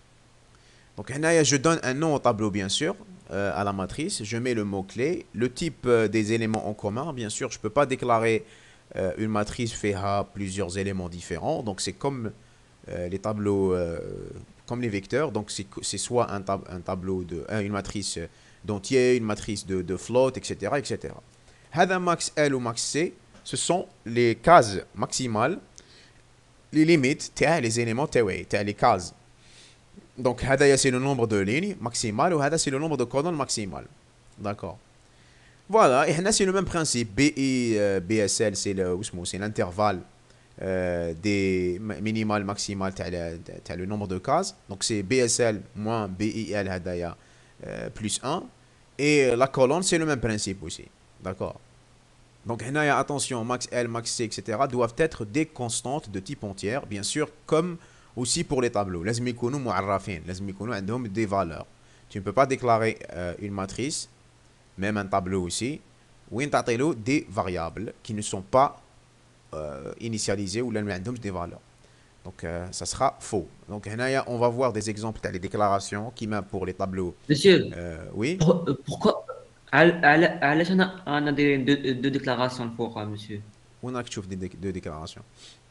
[SPEAKER 1] je donne un nom au tableau bien sûr à la matrice, je mets le mot-clé, le type des éléments en commun, bien sûr je ne peux pas déclarer une matrice fait à plusieurs éléments différents, donc c'est comme les tableaux, comme les vecteurs, donc c'est soit un tableau une matrice d'entier, une matrice de flotte, etc. etc. هذا max L ou max C, ce sont les cases maximales, les limites, les éléments les cases. Donc, c'est le nombre de lignes maximales ou c'est le nombre de colonnes maximales. D'accord. Voilà, et c'est le même principe. BI, BSL, c'est l'intervalle des minimales maximales, le nombre de cases. Donc, c'est BSL moins BIL plus 1. Et la colonne, c'est le même principe aussi. D'accord. Donc, attention, max L, max C, etc. doivent être des constantes de type entière, bien sûr, comme aussi pour les tableaux. لازم يكونوا معرفين لازم يكونوا عندهم des valeurs. Tu ne peux pas déclarer une matrice, même un tableau aussi, وين تعطي له des variables qui ne sont pas initialisées ou ما عندهمش des valeurs. Donc ça sera faux. Donc هنايا on va voir des exemples تاع les déclarations qui même pour les tableaux.
[SPEAKER 6] Monsieur,
[SPEAKER 1] oui.
[SPEAKER 6] Pourquoi علاش انا دايرين دو ديكلاراسيون فوقها monsieur؟
[SPEAKER 1] وين راك تشوف deux déclarations؟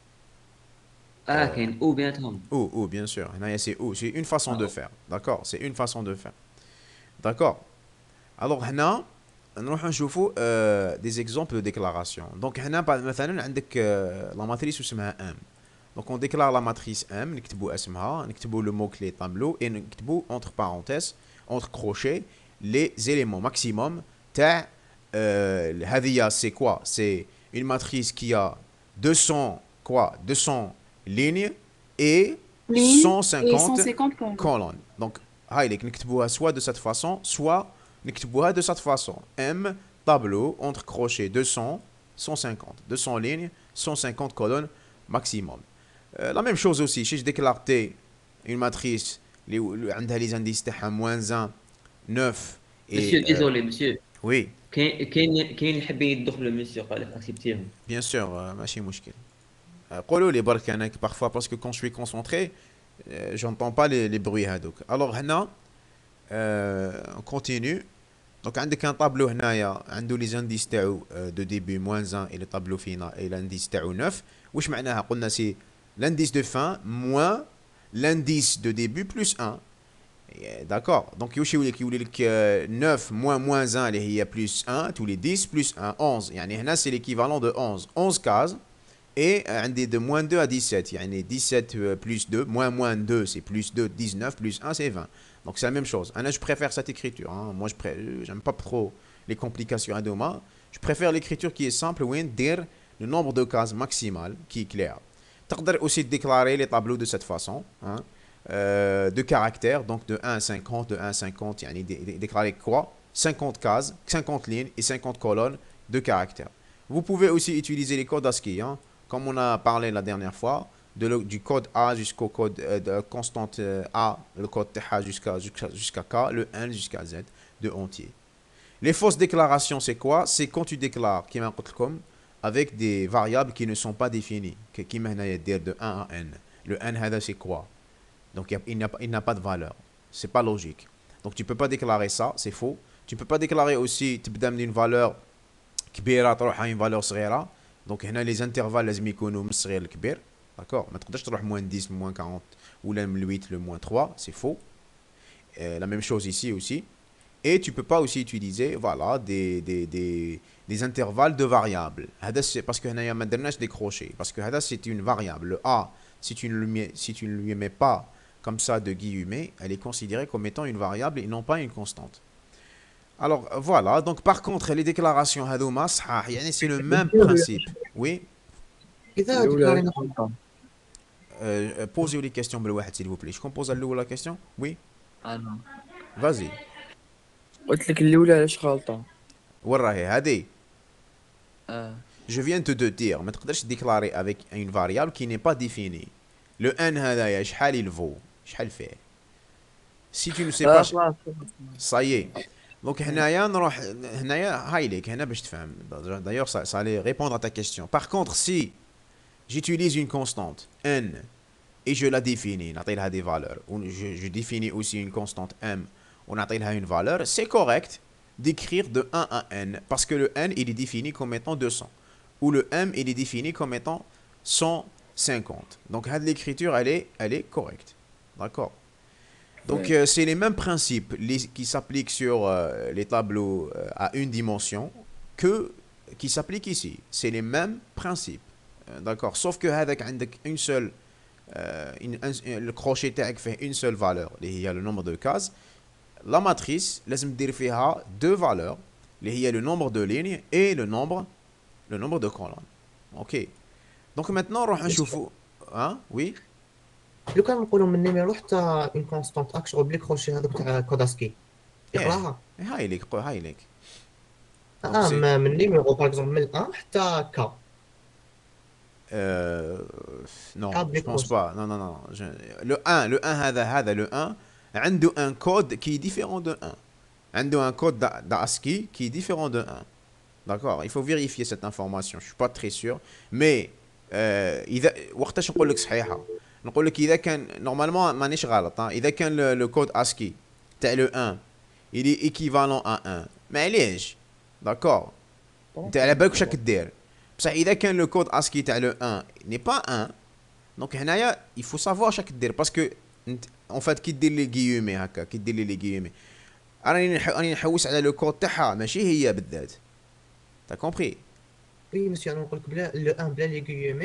[SPEAKER 6] كاين او بيناتهم.
[SPEAKER 1] Ou bien sûr. C'est une façon de faire. D'accord. C'est une façon de faire. D'accord. Alors هنا نروح نشوفوا des exemples de déclaration. Donc هنا مثلا عندك la matrice اسمها M. Donc on déclare la matrice M, نكتبوا اسمها, نكتبوا le mot-clé tableau et نكتبوا entre parenthèses, entre crochets, les éléments maximum تاع هذه c'est quoi? C'est une matrice qui a 200 lignes et
[SPEAKER 3] Ligne
[SPEAKER 1] 150
[SPEAKER 3] et 150 colonnes.
[SPEAKER 1] colonnes. Donc هايليك نكتبوها soit de cette façon, soit نكتبوها de cette façon. M tableau entre crochets 200 lignes, 150 colonnes maximum. La même chose aussi, si je déclare T une matrice اللي عندها les indices تاعها -1, 9 et
[SPEAKER 6] Monsieur, désolé, monsieur.
[SPEAKER 1] oui,
[SPEAKER 6] كاين اللي حابين يدخلوا monsieur قال لك اكسبتيهم.
[SPEAKER 1] bien sûr, ماشي مشكل. قولوا لي برك انا parfois parce que quand je suis concentré, j'entends pas les bruits هذوك. Alors هنا on continue. Donc عندك un tableau هنايا عنده les indices تاعو de début -1 et le tableau final et l'indice تاعو 9. واش معناها؟ قلنا c'est l'indice de fin moins l'indice de début plus 1. D'accord. Donc واش يولي لك؟ يولي لك 9 moins 1 اللي هي plus 1 tous les 10 plus 1 11. يعني هنا c'est l'équivalent de 11 cases. Et عندي de -2 à 17. يعني 17 plus 2 moins 2 c'est plus 2, 19 plus 1 c'est 20. Donc c'est la même chose. Je préfère cette écriture. Hein. Moi, j'aime pas trop les complications à Doma. Je préfère l'écriture qui est simple, où dire le nombre de cases maximales qui est clair. Tu peux aussi déclarer les tableaux de cette façon, hein, de caractères, donc de 1 à 50, de 1 à 50, déclarer quoi? 50 cases, 50 lignes et 50 colonnes de caractères. Vous pouvez aussi utiliser les codes ASCII, hein, comme on a parlé la dernière fois. Du code A jusqu'au code de constante A, le code TH jusqu'à K, le N jusqu'à Z de entier. Les fausses déclarations, c'est quoi? C'est quand tu déclares avec des variables qui ne sont pas définies, qui dire de 1 à N. Le N, c'est quoi? Donc il n'a pas de valeur. C'est pas logique. Donc tu peux pas déclarer ça, c'est faux. Tu peux pas déclarer aussi une valeur كبيرة تروح à une valeur صغيرة. Donc les intervalles لازم يكونوا من الصغير للكبير. D'accord? Mais tu peux -10, -40 ou le 8, le -3, c'est faux. La même chose ici aussi. Et tu peux pas aussi utiliser voilà, des intervalles de variables. Parce que هنايا ما درناش des crochets. Parce que c'est une variable. Le A, si tu ne lui mets pas comme ça de guillemets, elle est considérée comme étant une variable et non pas une constante. Alors voilà, donc par contre les déclarations هذوما صحاح, يعني c'est le même principe. Oui.
[SPEAKER 7] إذا ديكلارينا غلطان.
[SPEAKER 1] Posez les questions بالواحد s'il vous plaît. Je compose la question. Oui.
[SPEAKER 7] أنا
[SPEAKER 1] Vas-y.
[SPEAKER 7] قلت لك الأولى علاش غلطان.
[SPEAKER 1] وين راهي هذه؟ Je viens de te dire, ما تقدرش déclarer avec une variable qui n'est pas définie. Le n هذايا شحال il vaut؟ شحال فيه؟ Si tu ne sais pas, ça y est. Donc هنايا نروح هنايا هاي ليك هنا باش تفهم. D'ailleurs ça allait répondre à ta question. Par contre si j'utilise une constante n et je la définis, نعطيلها des valeurs, ou je définis aussi une constante m, on نعطيلها une valeur, c'est correct d'écrire de 1 à n, parce que le n il est défini comme étant 200, ou le m il est défini comme étant 150. Donc l'écriture elle est correcte. D'accord? Donc c'est les mêmes principes qui s'appliquent sur les tableaux à une dimension qui s'appliquent ici. C'est les mêmes principes. D'accord? Sauf que avec une seule le crochet تاعك fait une seule valeur اللي هي le nombre de cases. La matrice لازم دير فيها deux valeurs اللي هي le nombre de lignes et le nombre de colonnes. OK. Donc maintenant نروح نشوفوا hein? Oui.
[SPEAKER 8] لو كان نقولوا من نيميرو حتى اون كونستانت اكشغل بلي كروشي هذوك تاع كوداسكي يقراها.
[SPEAKER 1] هاي ليك
[SPEAKER 8] من نيميرو باغ اكزومبل من 1 حتى كا.
[SPEAKER 1] Non, je pense pas. Non. Le 1 هذا le 1 عنده un code qui est différent de 1. عنده un code d'ASCII qui est différent de 1. D'accord? Il faut vérifier cette information. Je suis pas très sûr, mais إذا وقتاش نقول لك صحيحة؟ نقول لك إذا كان normalement مانيش غلط. إذا كان le code ASCII تاع le 1 il est équivalent à 1. معليش. D'accord? انت على بالك واش راك دير؟ بصح اذا كان لو كود اسكي تاع لو 1 ني با 1 دونك هنايا il faut savoir شاك دير باسكو اون فات كي دير لي غيومي هكا كي دير لي غيومي راني نحوس على لو كود تاعها ماشي هي بالذات. تا كومبري؟
[SPEAKER 8] وي مسيو انا نقول لك بلا لو 1 بلا لي غيومي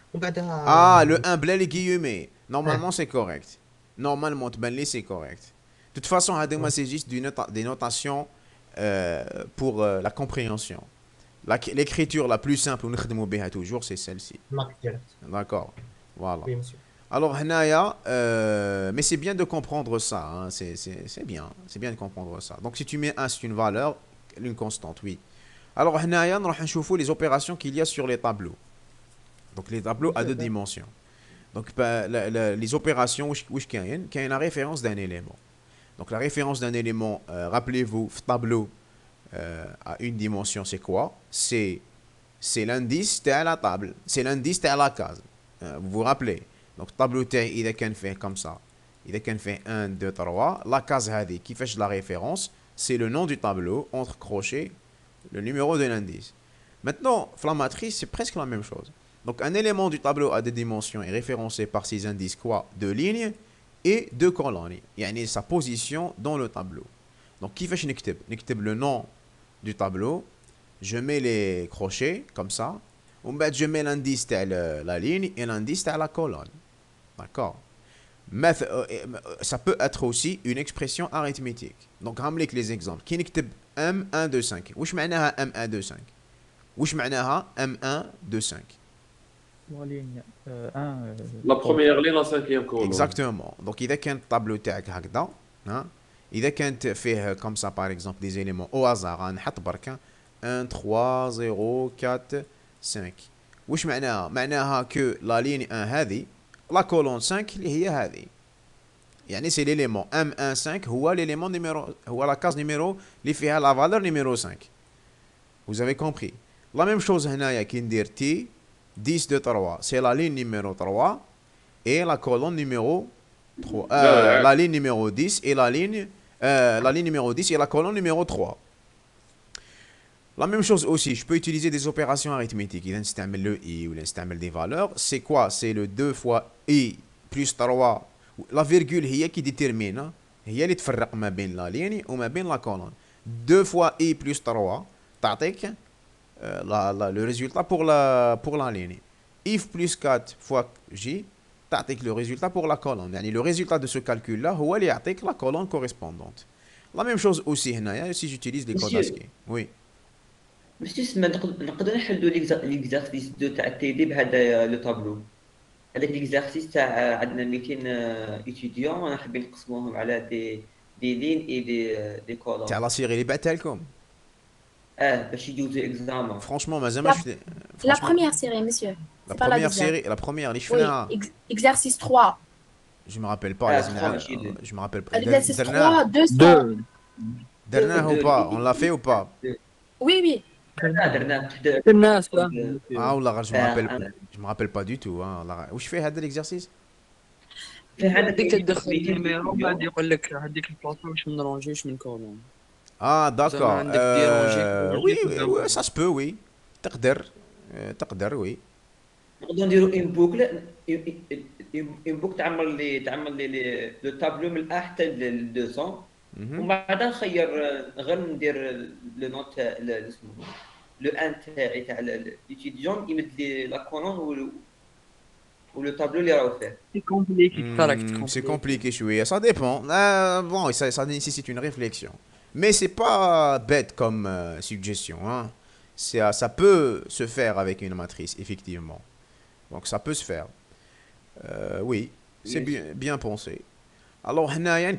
[SPEAKER 8] وبعدها
[SPEAKER 1] le 1 بلا les guillemets. Normalement, c'est correct. Normalement, c'est correct. De toute façon, c'est juste des notations pour la compréhension. L'écriture la plus simple, toujours, c'est celle-ci.
[SPEAKER 8] مارك ديريكت.
[SPEAKER 1] D'accord. Voilà.
[SPEAKER 8] وي مسيو.
[SPEAKER 1] Alors, Hanaya, mais c'est bien de comprendre ça. Hein. C'est bien. C'est bien de comprendre ça. Donc, si tu mets 1, c'est une valeur, une constante, oui. Alors, Hanaya, nous allons les opérations qu'il y a sur les tableaux. Donc, les tableaux à 2 dimensions. Donc, les opérations, qu'il y a une référence d'un élément. Donc, la référence d'un élément, rappelez-vous, tableau à une dimension, c'est quoi? C'est l'indice de la table. C'est l'indice de la case. Vous vous rappelez? Donc, tableau taille, il est fait comme ça. Il est fait 1, 2, 3. La case hadi, qui fait la référence, c'est le nom du tableau, entre crochets, le numéro de l'indice. Maintenant, la matrice, c'est presque la même chose. Donc, un élément du tableau à 2 dimensions est référencé par ses indices, quoi? 2 lignes et 2 colonnes. Yani sa position dans le tableau. Donc, qui fait le nom du tableau, je mets les crochets, comme ça. Je mets l'indice de la ligne et l'indice de la colonne. D'accord. Ça peut être aussi une expression arithmétique. Donc, ramène les exemples. Qui n'écrit M1, 2, 5. Où je mets M1, 2, 5. Où je mets M1, 2, 5.
[SPEAKER 2] La ligne 1.
[SPEAKER 9] La première ligne, la cinquième colonne.
[SPEAKER 1] Exactement. Donc, il y a qu'un tableau تاعك هكذا. إذا كانت فيه comme ça par exemple des éléments au hasard نحط برك 1 3 0 4 5 واش معناها؟ معناها que la ligne 1 هذه la colonne 5 اللي هي هذه يعني c'est l'élément M1 5 هو l'élément numéro هو la case numéro اللي فيها la valeur numéro 5. Vous avez compris. La même chose هنايا كي ندير T 10 2 3 c'est la ligne numéro 3 et la colonne numéro 3 la ligne numéro 10 et la ligne numéro 10 et la colonne numéro 3. La même chose aussi, je peux utiliser des opérations arithmétiques. Il installe le i ou il installe des valeurs. C'est quoi? C'est le 2 fois i plus 3. La virgule est qui détermine. هي اللي تفرق ما بين la ligne ou ما بين la colonne. 2 fois i plus 3 تعطيك le résultat pour la ligne. if plus 4 fois j تعطيك le résultat pour la colonne. يعني le résultat de ce calcul là هو اللي يعطيك la colonne correspondante. La même chose aussi هنايا si j'utilise les codes ASCII. Oui.
[SPEAKER 6] باش تسمى نقدر نحلوا ليكزارسيس دو تاع التيدي بهذا لو طابلو. هذاك ليكزارسيس تاع عندنا 200 ايتيديون انا حابين نقسموهم على دي لين اي دي كولون
[SPEAKER 1] تاع لا سيري اللي بعثها لكم.
[SPEAKER 6] باش يجوزوا اكزامان.
[SPEAKER 1] Franchement مازال
[SPEAKER 3] La première série, monsieur.
[SPEAKER 1] La première série, la première اللي شفناها.
[SPEAKER 3] Oui, exercice 3.
[SPEAKER 1] Je me rappelle pas. Je me rappelle pas.
[SPEAKER 3] Exercice 3, 200.
[SPEAKER 1] درناه ou pas? On l'a fait ou pas?
[SPEAKER 3] Oui, oui.
[SPEAKER 7] الناس
[SPEAKER 1] والله je me rappelle pas du tout. واش فيه هذا l'exercice؟
[SPEAKER 7] هذيك تدخل النيميرو بعد يقول لك هذيك البلاصه واش من رونجي واش من كولون.
[SPEAKER 1] d'accord. Oui, ça se peut, oui. تقدر oui.
[SPEAKER 6] نقدروا نديروا ان بوكل تعمل لي لو طابلو من الأ حتى ل 200 ومن بعد نخير غير ندير لو نوت اسمه لو ان تاعي تاع ليتيديون يمد لي لا كولون ou le tableau les refaire.
[SPEAKER 7] C'est compliqué.
[SPEAKER 1] C'est compliqué, oui. Ça dépend. Bon, ça nécessite une réflexion. Mais c'est pas bête comme suggestion. Hein. Ça peut se faire avec une matrice, effectivement. Donc ça peut se faire. Oui, c'est bien pensé. Alors,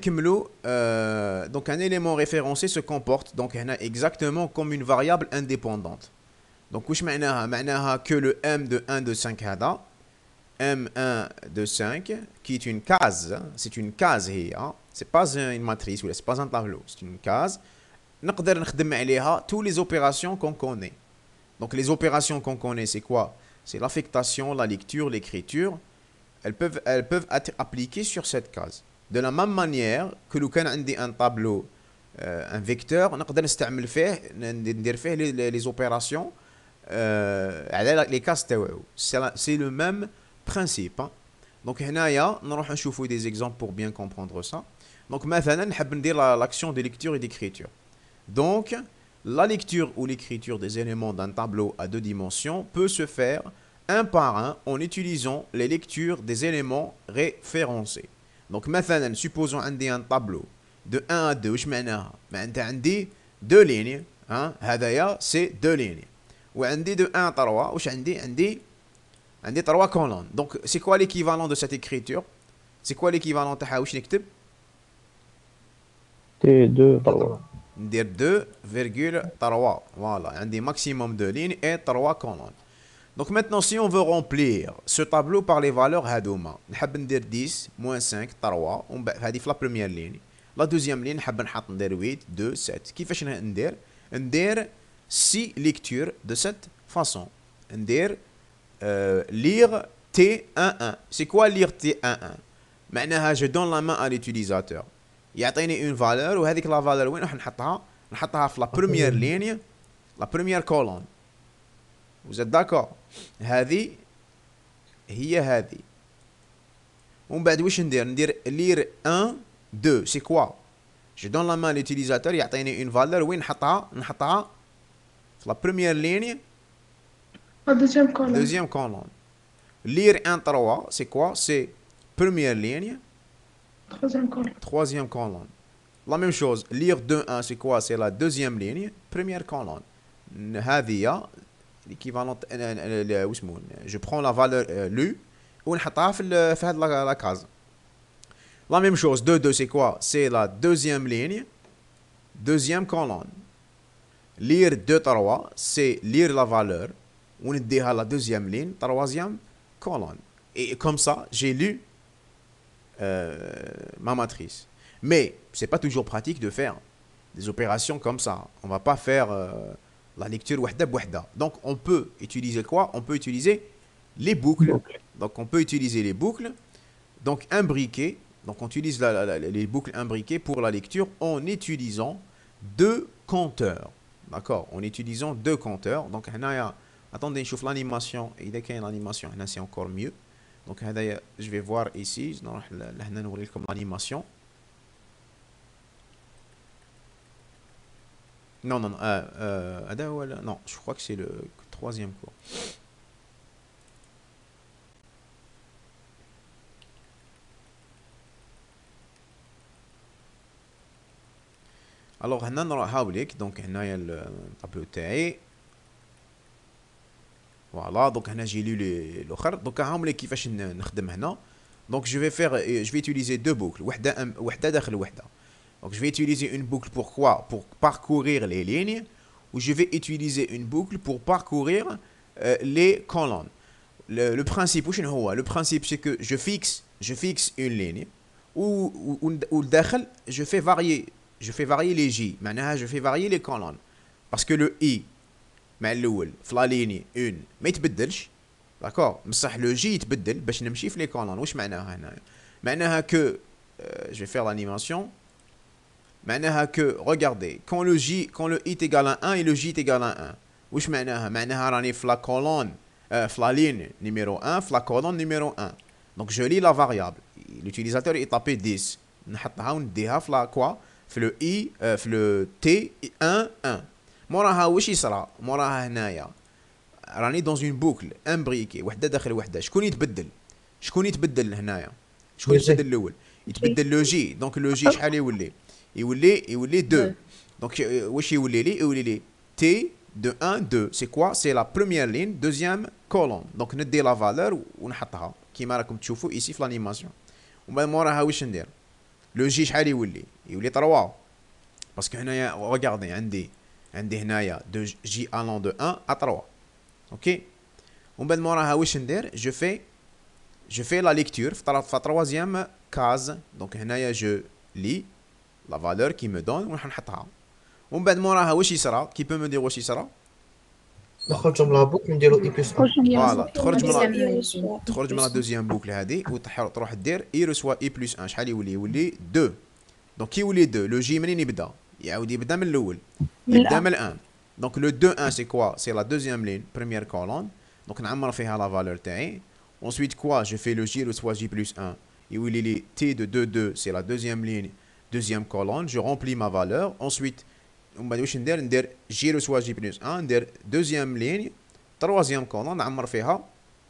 [SPEAKER 1] donc un élément référencé se comporte donc exactement comme une variable indépendante. Donc, معناها que le m de 1 de 5 هذا M1 de 5 qui est une case, c'est une case c'est pas une matrice ou c'est pas un tableau, c'est une case. نقدر نخدم عليها tous les opérations qu'on connaît. Donc les opérations qu'on connaît, c'est quoi? C'est l'affectation, la lecture, l'écriture. Elles peuvent être appliquées sur cette case. De la même manière que لو كان عندي un tableau, un vecteur, نقدر نستعمل فيه ندير فيه les opérations على les cases تاعو. C'est le même principe. Donc هنايا نروح نشوفوا des exemples pour bien comprendre ça. Donc مثلا نحب ندير l'action de lecture et d'écriture. Donc la lecture ou l'écriture des éléments d'un tableau à 2 dimensions peut se faire un par un en utilisant les lectures des éléments référencés. Donc, مثلا, supposons عندي un tableau de 1 à 2. واش معناها؟ معناتها عندي 2 lignes. Hein? هذايا c'est 2 lignes. وعندي de 1 à 3. واش عندي 3 colonnes. Donc, c'est quoi l'équivalent de cette écriture? C'est quoi l'équivalent تاعها واش نكتب؟
[SPEAKER 2] T2 3.
[SPEAKER 1] ندير 2,3. Voilà, عندي maximum de lignes et 3 colonnes. Donc maintenant, si on veut remplir ce tableau par les valeurs هادوما, نحب ندير 10, moins 5, 3, هذه في la première ligne. La deuxième ligne, نحب نحط ندير 8, 2, 7. كيفاش ندير 6 lectures de cette façon. ندير lire T11. C'est quoi lire T11? معناها je donne la main à l'utilisateur. يعطيني une valeur وهذيك la valeur وين راح نحطها في la première ligne, la première colonne. Vous êtes d'accord? هذه هي هذه. ومن بعد واش ندير lire 1 2. C'est quoi? Je donne la main à l'utilisateur يعطيني une valeur وين نحطها في la première ligne, deuxième colonne. Lire 1 3, c'est quoi? C'est première ligne, troisième colonne. La même chose, lire 2 1, c'est quoi? C'est la deuxième ligne, première colonne. هذه l'équivalent. Je prends la valeur lue ونحطها في هذه la case. La même chose, 2 2, c'est quoi? C'est la deuxième ligne, deuxième colonne. Lire 2 3, c'est lire la valeur ونديها la deuxième ligne, troisième colonne. Et comme ça, j'ai lu ma matrice. Mais c'est pas toujours pratique de faire des opérations comme ça. On va pas faire la lecture wahda bwahda. Donc on peut utiliser quoi? On peut utiliser les boucles. Donc on peut utiliser les boucles. Donc imbriquées. Donc on utilise les boucles imbriquées pour la lecture en utilisant 2 compteurs. D'accord? En utilisant 2 compteurs. Donc attendez, je chauffe l'animation. Et dès qu'il y a l'animation, c'est encore mieux. Donc je vais voir ici. Je vais vous montrer l'animation. Non, non, je crois que c'est le 3e cours. Alors, هنا نراها لك. Donc هنايا الطابلو تاعي. Voilà, donc هنا j'ai lu الاخر. Donc هاهم لك كيفاش نخدم هنا. Donc je vais utiliser 2 boucles. وحده داخل وحده. Donc je vais utiliser une boucle pour quoi? Pour parcourir les lignes. Ou je vais utiliser une boucle pour parcourir les colonnes. Le principe, le principe c'est que je fixe une ligne. Ou dakhel, je fais varier les J. معناها je fais varier les colonnes. Parce que le I مع الاول في la ligne 1 ما يتبدلش. D'accord? بصح le J يتبدل باش نمشي في les colonnes. واش معناها هنا؟ معناها que je vais faire l'animation. معناها que regardez quand le I est égal à 1 et le J est égal à 1 واش معناها؟ معناها راني في la colonne في la ligne numéro 1 في la colonne numéro 1. Donc je lis la variable. L'utilisateur est tapé 10. نحطها ونديها في la quoi؟ في le I في le T 1 1. موراها واش يصرى؟ موراها هنايا راني dans une boucle imbriquée وحده داخل وحده. شكون يتبدل هنايا؟ شكون يتبدل الاول؟ يتبدل لو جي. دونك لو جي شحال يولي 2. Donc واش يولي لي T de 1 2. C'est quoi? C'est la première ligne, deuxième colonne. Donc ندي la valeur ونحطها كيما راكم تشوفوا ici في l'animation. ومن موراها واش ندير؟ لو جي شحال يولي 3. باسكو هنايا regardez عندي هنايا de J allant de 1 à 3. OK. ومن بعد موراها واش ندير؟ je fais la lecture في troisième case. Donc هنايا je lis la valeur qui me donne وراح نحطها. ومن بعد موراها واش يصرى؟ كي بو مو دير واش يصرى؟
[SPEAKER 8] نخرجوا من لا بوكل نديرو اي بلس 1.
[SPEAKER 1] فوالا تخرج من لا دوزيام بوكل هذه وتروح دير اي رسوا اي بلس 1. شحال يولي 2. دونك كي يولي 2 لو جي منين يبدا؟ يعاود يبدا من الاول. يبدا من 1. دونك لو 2 1 سي كوا؟ سي لا دوزيام لين بروميير كولون. دونك نعمر فيها لا فالور تاعي. Ensuite quoi? Je fais le J reçoit J plus 1. يولي لي T de 2 2 c'est la deuxième ligne, deuxième colonne. Je remplis ma valeur. Ensuite ومن بعد واش ندير J reçoit J plus 1. ندير deuxième ligne, troisième colonne نعمر فيها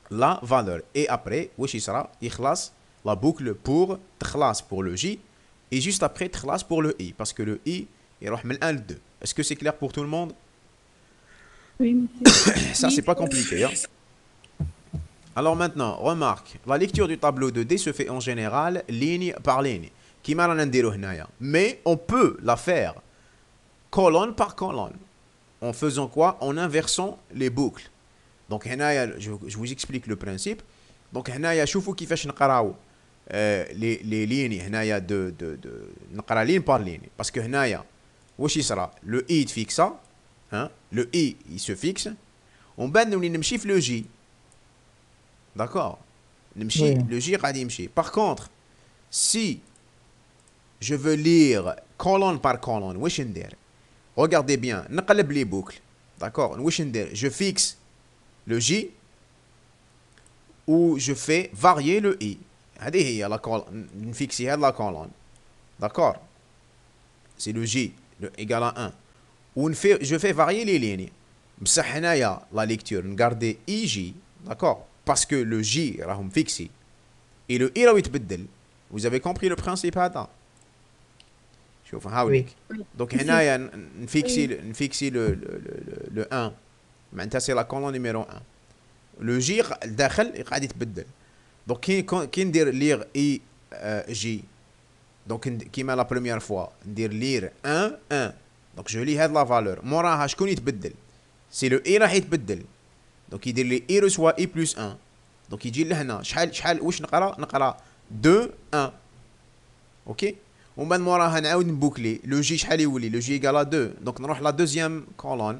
[SPEAKER 1] la valeur. Et après, واش يصرى يخلص la boucle pour تخلص pour le J et juste après تخلص pour le I parce que le I يروح من 1 ل 2. Est-ce que c'est clair pour tout le monde?
[SPEAKER 3] Oui, monsieur.
[SPEAKER 1] Ça c'est pas compliqué hein? Alors maintenant, remarque, la lecture du tableau de D se fait en général ligne par ligne. كيما رانا نديرو هنايا. Mais on peut la faire colonne par colonne. En faisant quoi? En inversant les boucles. Donc هنايا je vous explique le principe. Donc هنايا شوفوا كيفاش نقراو les lignes هنايا de نقرا ligne par ligne parce que هنايا واش يصرى le i يتفيكسا hein le i il se fixe ومن بعد نولي نمشي في le j d'accord نمشي le j قاعد يمشي. Par contre si je veux lire colonne par colonne واش ندير؟ regardez bien نقلب les boucles d'accord واش ندير؟ je fixe le j ou je fais varier le i. هذه هي la colonne نفيكسي هاد la colonne d'accord c'est le j égal à 1 ou je fais varier les lignes بصح هنايا la lecture نغاردي ij d'accord parce que le j راهم fixé et le i راهو يتبدل. vous avez compris le principe هذا؟ شوف هاوليك donc هنايا نفيكسي le 1 معناتها c'est la colonne numéro 1 le j الداخل قاعد يتبدل. donc كي ندير lire i j donc كيما la première fois ندير lire 1 1 donc je lis هاد la valeur موراها شكون يتبدل؟ c'est le i راح يتبدل donc يدير لي i reçoit i plus 1 donc يجي لهنا شحال واش نقرا 2 1 اوكي ومن بعد موراها نعاود نبوكلي لو جي شحال يولي لو جي égal à 2 donc نروح la deuxième colonne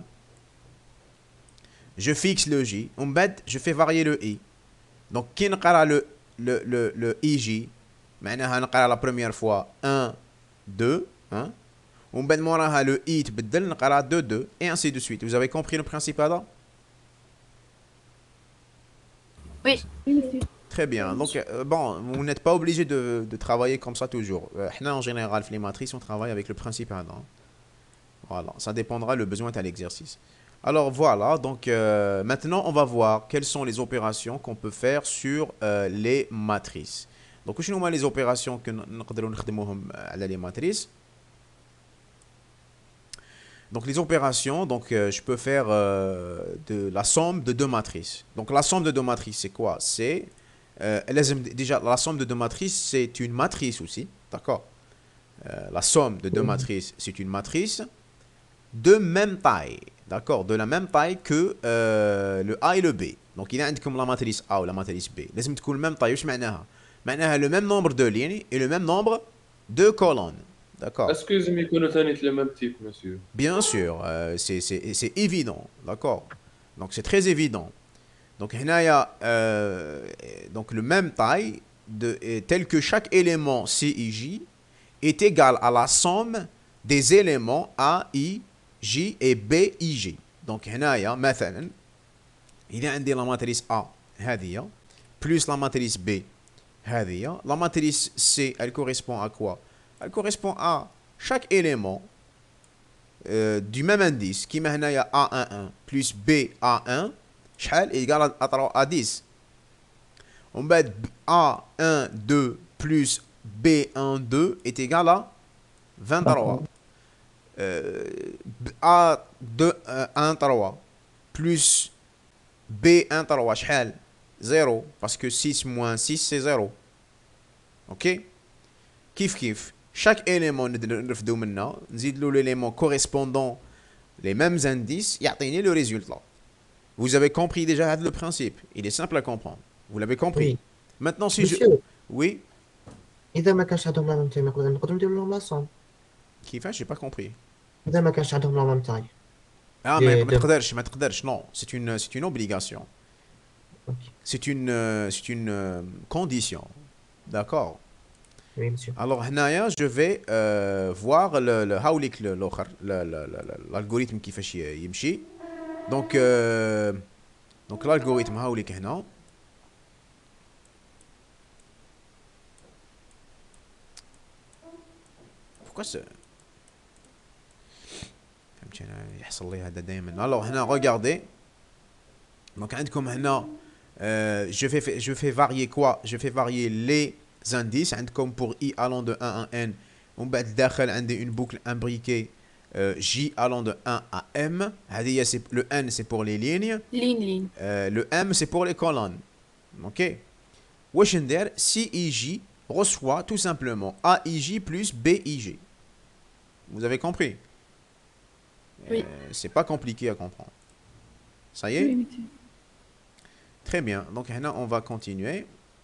[SPEAKER 1] je fixe le j ومن بعد je fais varier le i donc كي نقرا le ij معناها نقرا la première fois 1 2 1 ومن بعد موراها le i يتبدل نقرا 2 2 et ainsi de suite. vous avez compris le principe هذا؟
[SPEAKER 3] Oui.
[SPEAKER 1] Très bien. Donc, bon, vous n'êtes pas obligé de travailler comme ça toujours. En général, les matrices, on travaille avec le principe Adam. Voilà, ça dépendra le besoin de l'exercice. Alors voilà, donc maintenant, on va voir quelles sont les opérations qu'on peut faire sur les matrices. Donc, quelles sont les opérations que nous pouvons faire sur les matrices? Donc les opérations, donc je peux faire de la somme de deux matrices. Donc la somme de deux matrices, c'est quoi? C'est déjà la somme de deux matrices, c'est une matrice aussi, d'accord? La somme de deux matrices, c'est une matrice de même taille, d'accord? De la même taille que le A et le B. Donc il y a la matrice A ou la matrice B. لازم تكون la même taille. واش معناها؟ معناها le même nombre de lignes et le même nombre de colonnes. D'accord.
[SPEAKER 9] Est-ce que les méconnaissances le même type, monsieur?
[SPEAKER 1] Bien sûr, c'est évident, d'accord. Donc c'est très évident. Donc il y a donc le même taille tel que chaque élément CIJ est égal à la somme des éléments A, I, J et B, I, J. Donc هنايا مثلا إذا عندي la matrice A هذه plus la matrice B هذه la matrice C elle correspond à quoi? Elle correspond à chaque élément du même indice qui est A11 plus B1 شحال égal à 10. On met A12 plus B12 est égal à 23. A13 plus B13 شحال 0 parce que 6 moins 6 c'est 0. Ok? Kif. Chaque élément نرفدو منه نزيد له l'élément correspondant les mêmes indices يعطيني le résultat. Vous avez compris déjà le principe. Il est simple à comprendre. Vous l'avez compris.
[SPEAKER 8] Oui.
[SPEAKER 1] Maintenant si
[SPEAKER 8] Monsieur,
[SPEAKER 1] oui.
[SPEAKER 8] إذا ما كانش عندهم لا ميم تاي نقدروا نديروا لهم لا سوم.
[SPEAKER 1] كيفاش؟ j'ai pas compris.
[SPEAKER 8] إذا ما كانش عندهم لا ميم تاي.
[SPEAKER 1] Ah mais ما تقدرش non, c'est une obligation.
[SPEAKER 8] Okay.
[SPEAKER 1] C'est une condition. D'accord.
[SPEAKER 8] Oui, monsieur.
[SPEAKER 1] Alors هنايا je vais voir هاوليك الاخر l'algorithme كيفاش يمشي. Donc l'algorithme هاوليك هنا. Pourquoi ça يحصل لي هذا دائما. Alors هنا regardez. Donc عندكم هنا Je fais varier quoi? Je fais varier les indices. Comme pour i allant de 1 à n. On va داخل عندي une boucle imbriquée j allant de 1 à m. Le n c'est pour les lignes.
[SPEAKER 3] Ligne.
[SPEAKER 1] Le m c'est pour les colonnes. Ok. واش ندير si ij reçoit tout simplement aij plus bij. Vous avez compris?
[SPEAKER 3] Oui.
[SPEAKER 1] C'est pas compliqué à comprendre. Ça y est?
[SPEAKER 3] Oui, monsieur.
[SPEAKER 1] Très bien. Donc là, on va continuer.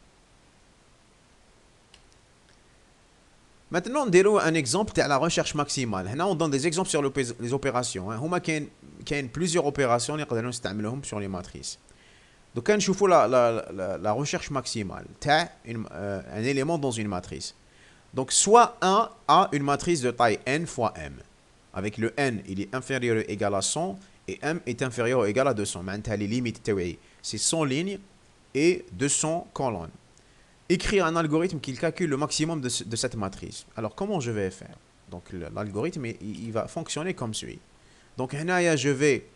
[SPEAKER 1] Maintenant, on déroule un exemple de la recherche maximale. Là, on donne des exemples sur les opérations. Il y a plusieurs opérations qui peuvent utiliser sur les matrices. Donc, quand on voit la recherche maximale, un élément dans une matrice. Donc, soit 1 a une matrice de taille n fois m. Avec le n, il est inférieur ou égal à 100 et m est inférieur ou égal à 200. Maintenant, les limites, c'est 100 lignes et 200 colonnes. Écrire un algorithme qui calcule le maximum de cette matrice. Alors, comment je vais faire? Donc, l'algorithme, il va fonctionner comme suit. Donc, je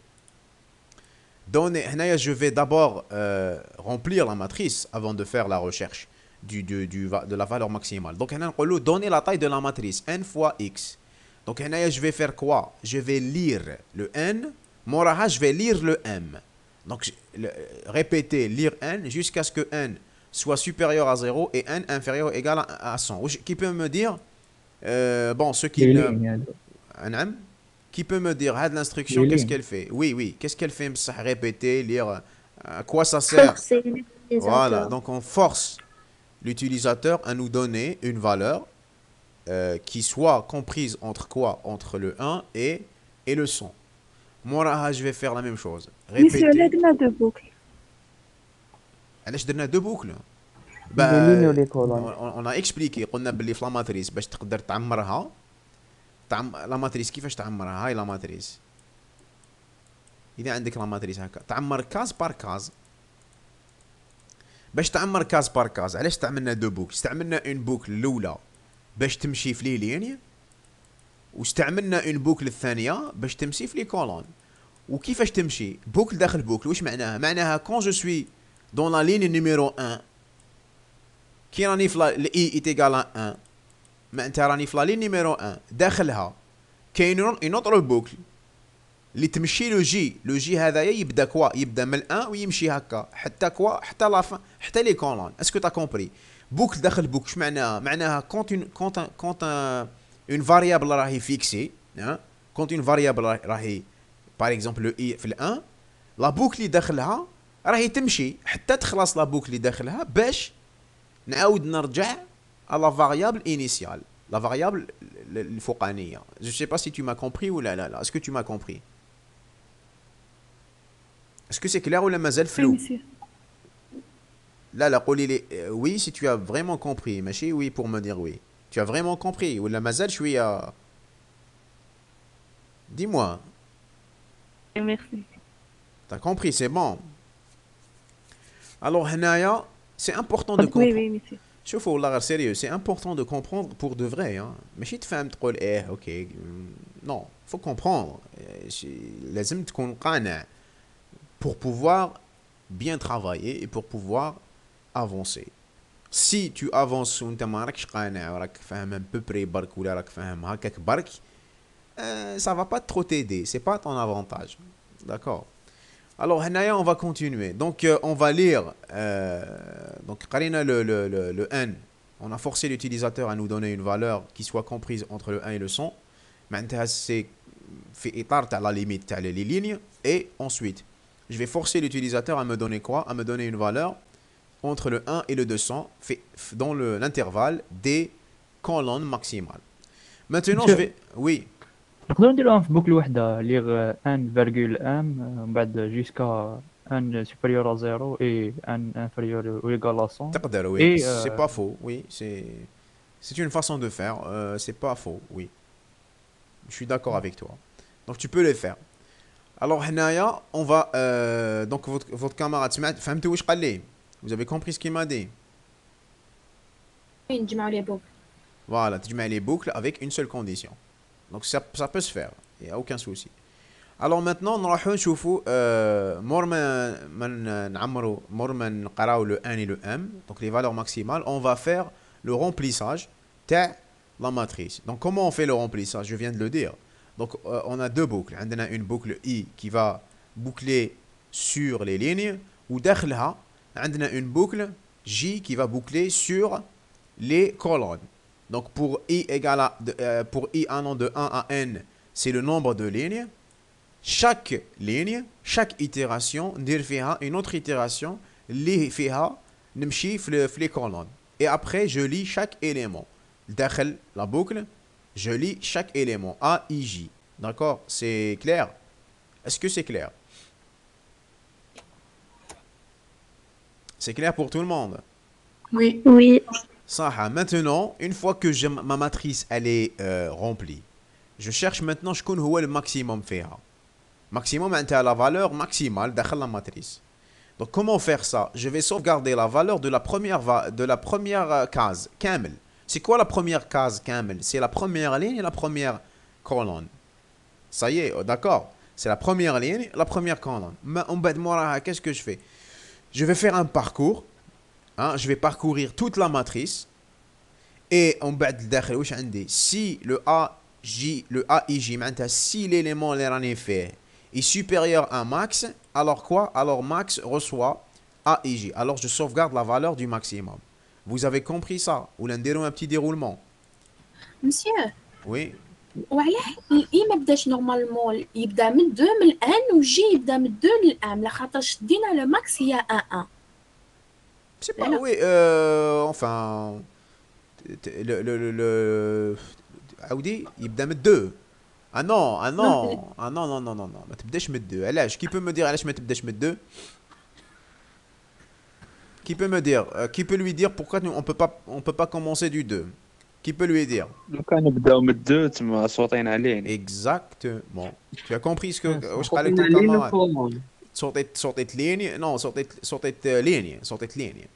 [SPEAKER 1] vais d'abord remplir la matrice avant de faire la recherche de la valeur maximale. Donc, on va donner la taille de la matrice, n fois x. Donc, je vais faire quoi? Je vais lire le n, je vais lire le m. Donc, répéter, lire n jusqu'à ce que n soit supérieur à 0 et n inférieur ou égal à 100. Qui peut me dire, bon, ce qui qui peut me dire, l'instruction, qu'est-ce qu'elle fait? Oui, qu'est-ce qu'elle fait? Répéter, lire, à quoi ça sert? Voilà, donc on force l'utilisateur à nous donner une valeur qui soit comprise entre quoi? Entre le 1 et le 100. Moi, je vais faire la même chose.
[SPEAKER 3] Monsieur, on a deux boucles.
[SPEAKER 1] علاش درنا دو بوكل؟ on a expliqué قلنا باللي في لا ماتريس باش تقدر تعمرها لا ماتريس كيفاش تعمرها؟ هاي لا ماتريس اذا عندك لا ماتريس هكا تعمر كاز بار كاز. باش تعمر كاز بار كاز علاش استعملنا دو بوكل؟ استعملنا اون بوكل الاولى باش تمشي في لي لين واستعملنا اون بوكل الثانيه باش تمشي في لي كولون. وكيفاش تمشي؟ بوكل داخل بوكل واش معناها؟ معناها كون جو سوي dans la ligne numéro 1 qui راني في i est égal à 1 معناتها راني في la ligne numéro 1 داخلها كاين une autre boucle اللي تمشي لو جي هذايا يبدا كوا يبدا من 1 ويمشي هكا حتى كوا حتى لا fin حتى لي كولون. اسكو تا كومبري؟ بوكل داخل بوكل اش معناها؟ معناها كونت une variable راهي فيكسي كونت une variable راهي par exemple le i في ال1 لا بوكل اللي داخلها راهي تمشي حتى تخلص لا بوكل اللي داخلها باش نعاود نرجع على لا فاريابل انيسيال لا فاريابل الفوقانيه. جو سي با سي tu m'as compris ou لا est-ce que tu m'as compris? est-ce que c'est clair ولا مازال فلو؟ لا قولي لي oui si tu as vraiment compris ماشي oui pour me dire oui. Tu as vraiment compris ولا مازال شويه؟ dis-moi.
[SPEAKER 3] Merci.
[SPEAKER 1] T'as compris, c'est bon. Alors, Hanaya, c'est important de comprendre.
[SPEAKER 3] Oui, monsieur.
[SPEAKER 1] شوفوا والله غير sérieux, c'est important de comprendre pour de vrai. ماشي تفهم تقول ok. Non, faut comprendre. لازم تكون قانع pour pouvoir bien travailler et pour pouvoir avancer. Si tu avances وانت ما راكش قانع وراك فاهم un peu près برك ولا راك فاهم هكاك برك, ça va pas trop t'aider, c'est pas ton avantage. D'accord. Alors, Hanaya, on va continuer. Donc, on va lire. Donc, Karina, le n. On a forcé l'utilisateur à nous donner une valeur qui soit comprise entre le 1 et le 100. Maintenant, c'est fait étard à la limite, à les lignes. Et ensuite, je vais forcer l'utilisateur à me donner quoi? À me donner une valeur entre le 1 et le 200, fait dans l'intervalle des colonnes maximales. Maintenant, je vais. Oui.
[SPEAKER 2] نقدروا نديروها في بوكل وحده ليغ ان فيرغول ام ومن بعد جوسكا ان سوبيريور ا 0 اي ان انفيريور او ايغال ا 100
[SPEAKER 1] تقدر oui c'est pas faux oui c'est une façon de faire c'est pas faux oui je suis d'accord avec toi donc tu peux le faire. Alors هنايا on va donc votre camarade سمعت فهمتوا واش قال لي؟ vous avez compris ce qu'il m'a dit?
[SPEAKER 3] Oui, نجمعوا لي بوكل.
[SPEAKER 1] Voilà, تجمع les boucles avec une seule condition. Donc ça peut se faire, il n'y a aucun souci. Alors maintenant نروحو نشوفو مور ما نعمرو مور ما نقراو le n et le m donc les valeurs maximales on va faire le remplissage تاع la matrice. Donc comment on fait le remplissage? Je viens de le dire. Donc on a deux boucles. On a une boucle i qui va boucler sur les lignes ou داخلها عندنا une boucle j qui va boucler sur les colonnes. Donc pour i égale à pour i allant de 1 à n, c'est le nombre de lignes. Chaque ligne, chaque itération, ندير فيها une autre itération اللي فيها نمشي في les colonnes. Et après je lis chaque élément. داخل la boucle, je lis chaque élément A, I, J. D'accord? C'est clair? Est-ce que c'est clair? C'est clair pour tout le monde?
[SPEAKER 3] Oui. Oui.
[SPEAKER 1] Ça, maintenant, une fois que ma matrice elle est remplie, je cherche maintenant je connais où est le maximum فيها. Maximum, c'est la valeur maximale dans la matrice. Donc comment faire ça? Je vais sauvegarder la valeur de la première case, كامل. C'est quoi la première case كامل? C'est la première ligne et la première colonne. Ça y est, d'accord? C'est la première ligne, la première colonne. Mais en bas de moi, qu'est-ce que je fais? Je vais faire un parcours. Hein, je vais parcourir toute la matrice. Et en bas de si le AJ, le AIJ, si l'élément fait est supérieur à max, alors quoi? Alors max reçoit AIJ. Alors je sauvegarde la valeur du maximum. Vous avez compris ça? Ou l'un un petit déroulement?
[SPEAKER 10] Monsieur.
[SPEAKER 1] Oui.
[SPEAKER 10] وعلاه الاي ما بداش نورمالمون يبدا من 2 من الان وجي يبدا من 2 للام لخاطرش دينا لو ماكس هي 1 1
[SPEAKER 1] C'est pas oui enfin le عاودي يبدا من 2 ah non ah non ah non non non non non ما تبداش من 2 علاش qui peut me dire علاش ما تبداش من 2 qui peut me dire qui peut lui dire pourquoi on peut pas commencer du 2 qui peut lui dire
[SPEAKER 5] لو كان نبداو من 2 تما صوتين عليه
[SPEAKER 1] exactement tu as compris ce que واش قال لك الكاميرا صوتت ligne non صوتت ligne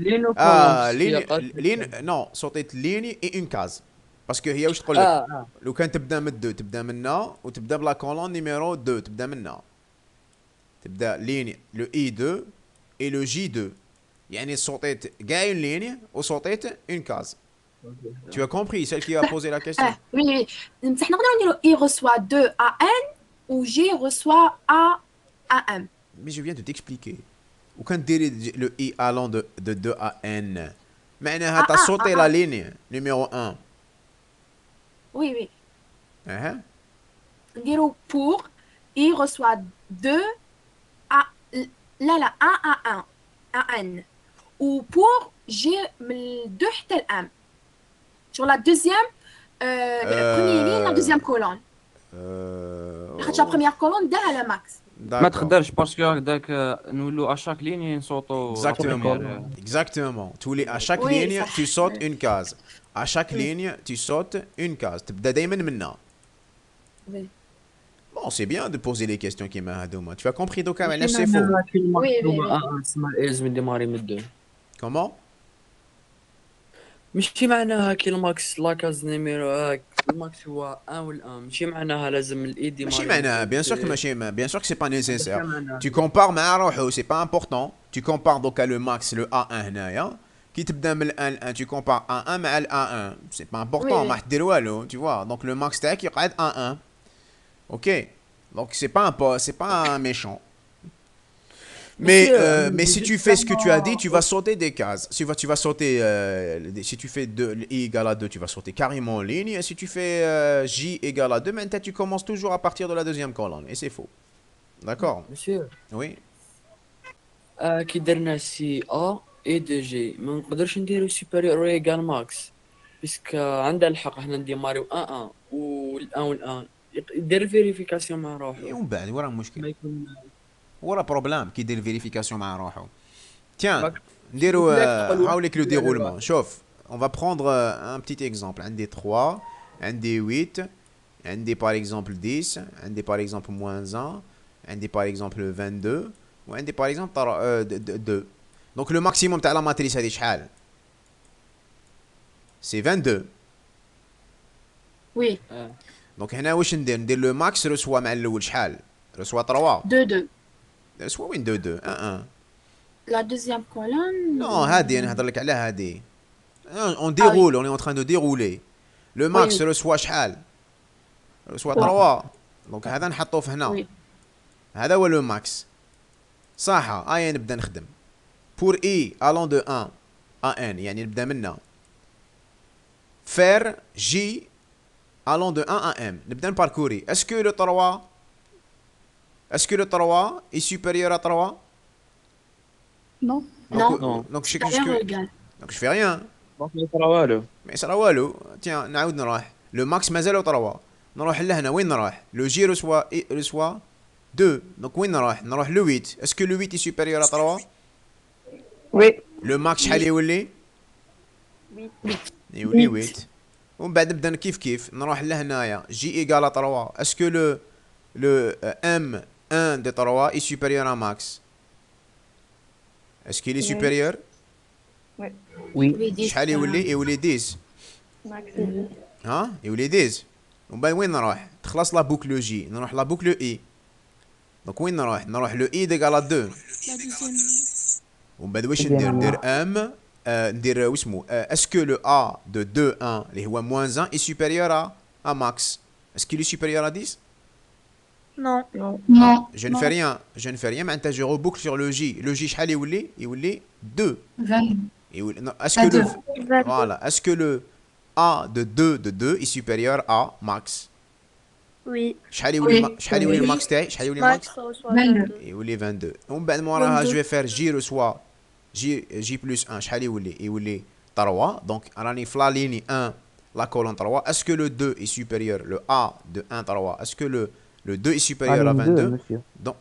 [SPEAKER 1] ligne non صوتت ligne et une case parce que هي واش تقول لك لو كان تبدا من 2 تبدا منا وتبدا بلا كولون نيميرو 2 تبدا منا تبدا ligne le I2 et le J2 يعني صوتت كاع une ligne وصوتت une case. Tu as compris, celle qui a posé la question?
[SPEAKER 10] Oui, oui. I reçoit 2 à N ou J reçoit A à M.
[SPEAKER 1] Mais je viens de t'expliquer. Ou quand tu dis le I allant de 2 à N, معناها tu as sauté la ligne numéro 1.
[SPEAKER 10] Oui, oui.
[SPEAKER 1] Uh-huh.
[SPEAKER 10] Pour I reçoit 2 à... Là, 1 à 1 à N. Ou pour J من 2 حتى ل M. Sur la deuxième, la première ligne, la deuxième colonne. La première colonne, derrière le max.
[SPEAKER 2] ما تقدرش باسكو هكذاك نولو à chaque ligne نصوتو.
[SPEAKER 1] Exactement. Tous les à chaque ligne tu sautes une case. À chaque ligne tu sautes une case. تبدا دايما منا. Bon, c'est bien de poser les questions qui m'a donné. Tu as compris donc c'est faux.
[SPEAKER 10] Oui.
[SPEAKER 1] Comment?
[SPEAKER 7] ماشي معناها كي الماكس لاكاز نيميرو الماكس هو 1 والان ماشي معناها لازم الاي دي
[SPEAKER 1] ماشي معناها bien sûr que c'est pas nécessaire. Tu compares مع روحو c'est pas important. Tu compares donc le max le A1 هنايا كي تبدا من الان 1 tu compares A1 مع ال A1 c'est pas important ما راح دير والو tu vois donc le max تاعك يقعد A1. OK. Donc c'est pas méchant. Mais si tu fais ce que tu as dit, tu vas sauter des cases. Tu vas sauter, si tu fais I égale à 2, tu vas sauter carrément en ligne. Et si tu fais J égale à 2, maintenant tu commences toujours à partir de la deuxième colonne. Et c'est faux. D'accord?
[SPEAKER 7] Monsieur.
[SPEAKER 1] Oui.
[SPEAKER 7] كي درنا سي A et de G ما نقدرش نديرو supérieur ou égal max. باسكو عندها الحق حنا نديماريو 1 1 وال1 يدير فيريفيكاسيون مع روحو.
[SPEAKER 1] ومن بعد ورا المشكل. ولا بروبلام كي يدير فيريفيكاسيون مع روحو. Tiens, نديرو هاوليك لو ديرولمون. شوف, on va prendre un petit exemple. عندي 3, عندي 8, عندي par exemple 10, عندي par exemple -1, عندي par exemple 22 وعندي par exemple 2. Donc le maximum تاع لا ماتريس هذه شحال؟ C'est 22.
[SPEAKER 10] Oui.
[SPEAKER 1] Donc هنا واش ندير؟ ندير لو ماكس رسوا مع الاول شحال؟ reçoit 3.
[SPEAKER 10] 2, 2.
[SPEAKER 1] soit وين 2 2 1 1.
[SPEAKER 10] La deuxième colonne.
[SPEAKER 1] Non, هادي أنا هضر لك على هادي. On déroule, on est en train de dérouler. Le max
[SPEAKER 10] Oui.
[SPEAKER 1] reçoit شحال؟ reçoit 3. دونك هذا نحطوه في هنا.
[SPEAKER 10] Oui.
[SPEAKER 1] هذا هو لو ماكس. صح، اي نبدا نخدم. pour i allant de 1 à n يعني نبدا منا. faire j allant de 1 à m. نبدا نباركوري. est-ce que le 3 est supérieur à 3?
[SPEAKER 3] Non.
[SPEAKER 10] Non.
[SPEAKER 1] Donc je
[SPEAKER 10] Supérieur ou égal.
[SPEAKER 1] donc je fais rien.
[SPEAKER 5] دونك ما يصرا والو.
[SPEAKER 1] ما يصرا والو. tiens نعاود نروح. le max مازالو 3. نروح لهنا وين نروح؟ le j reçoit 2. donc وين نروح le 8. est-ce que le 8 est supérieur à 3?
[SPEAKER 3] Oui.
[SPEAKER 1] le max شحال يولي؟
[SPEAKER 3] 8.
[SPEAKER 1] يولي 8. ومن بعد نبدا كيف نروح لهنايا j égale à 3. est-ce que le m1 de 3 est supérieur à max? est-ce qu'il est supérieur?
[SPEAKER 3] Oui.
[SPEAKER 1] شحال يولي 10.
[SPEAKER 3] Max.
[SPEAKER 1] ها يولي 10. ومن بعد وين نروح؟ تخلص لا بوكل جي نروح لا بوكل اي. دونك وين نروح لو اي ديغال 2. ومن بعد واش ندير ام ندير واسمو اسكو لو ا دو 2 1 اللي هو موان 1 اي سوبيريور ا ماكس. اسكو لي سوبيريور ا 10؟
[SPEAKER 3] Non.
[SPEAKER 4] Non.
[SPEAKER 1] je ne fais rien معناتها جو reboucle sur le j. le j شحال يولي 2.
[SPEAKER 4] 20.
[SPEAKER 1] est-ce que le voilà, est-ce que le a de 2 est supérieur à max?
[SPEAKER 3] Oui.
[SPEAKER 1] شحال يولي الماكس تاعي؟ شحال يولي الماكس؟
[SPEAKER 3] Max reçoit
[SPEAKER 4] 22.
[SPEAKER 1] يولي 22. ومن بعد موراها جو فير جي ريسوا جي بلس 1 شحال يولي 3. دونك راني في لا ليني 1 لا كولون 3. est-ce que le 2 est supérieur le a de 1 3 est-ce que le 2 est supérieur à 22? Donc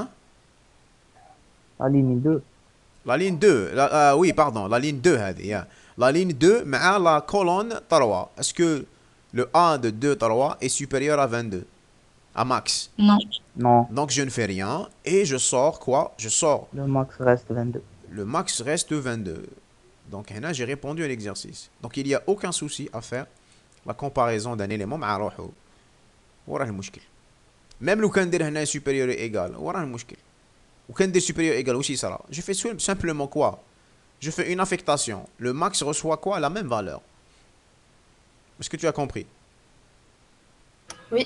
[SPEAKER 2] La ligne 2.
[SPEAKER 1] La ligne 2 oui pardon la ligne 2 هذه la ligne 2 مع la colonne 3. est-ce que le a de 2 3 est supérieur à 22 à max?
[SPEAKER 4] Non.
[SPEAKER 1] donc je ne fais rien et je sors quoi? Je sors
[SPEAKER 2] Le max reste 22.
[SPEAKER 1] le max reste 22. donc هنا j'ai répondu à l'exercice. donc il n'y a aucun souci à faire la comparaison d'un élément مع روحه. وراه المشكل. même لو كان ندير هنا supérieur et égal وراه المشكل. وكان ندير supérieur et égal واش يصرى؟ je fais simplement quoi? je fais une affectation. le max reçoit quoi? la même valeur. est-ce que tu as compris?
[SPEAKER 10] Oui.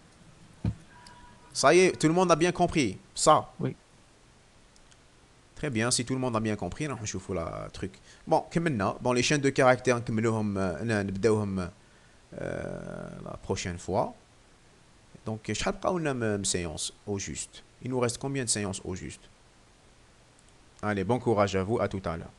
[SPEAKER 1] Ça y est, tout le monde a bien compris ça?
[SPEAKER 2] Oui.
[SPEAKER 1] Très bien, si tout le monde a bien compris, راح نشوفوا la truc. Bon, كملنا. Bon, les chaînes de caractères نكملوهم نبداوهم la prochaine fois. Donc, شحال بقاو لنا séance au juste? Il nous reste combien de séances au juste? Allez, bon courage à vous, à tout à l'heure.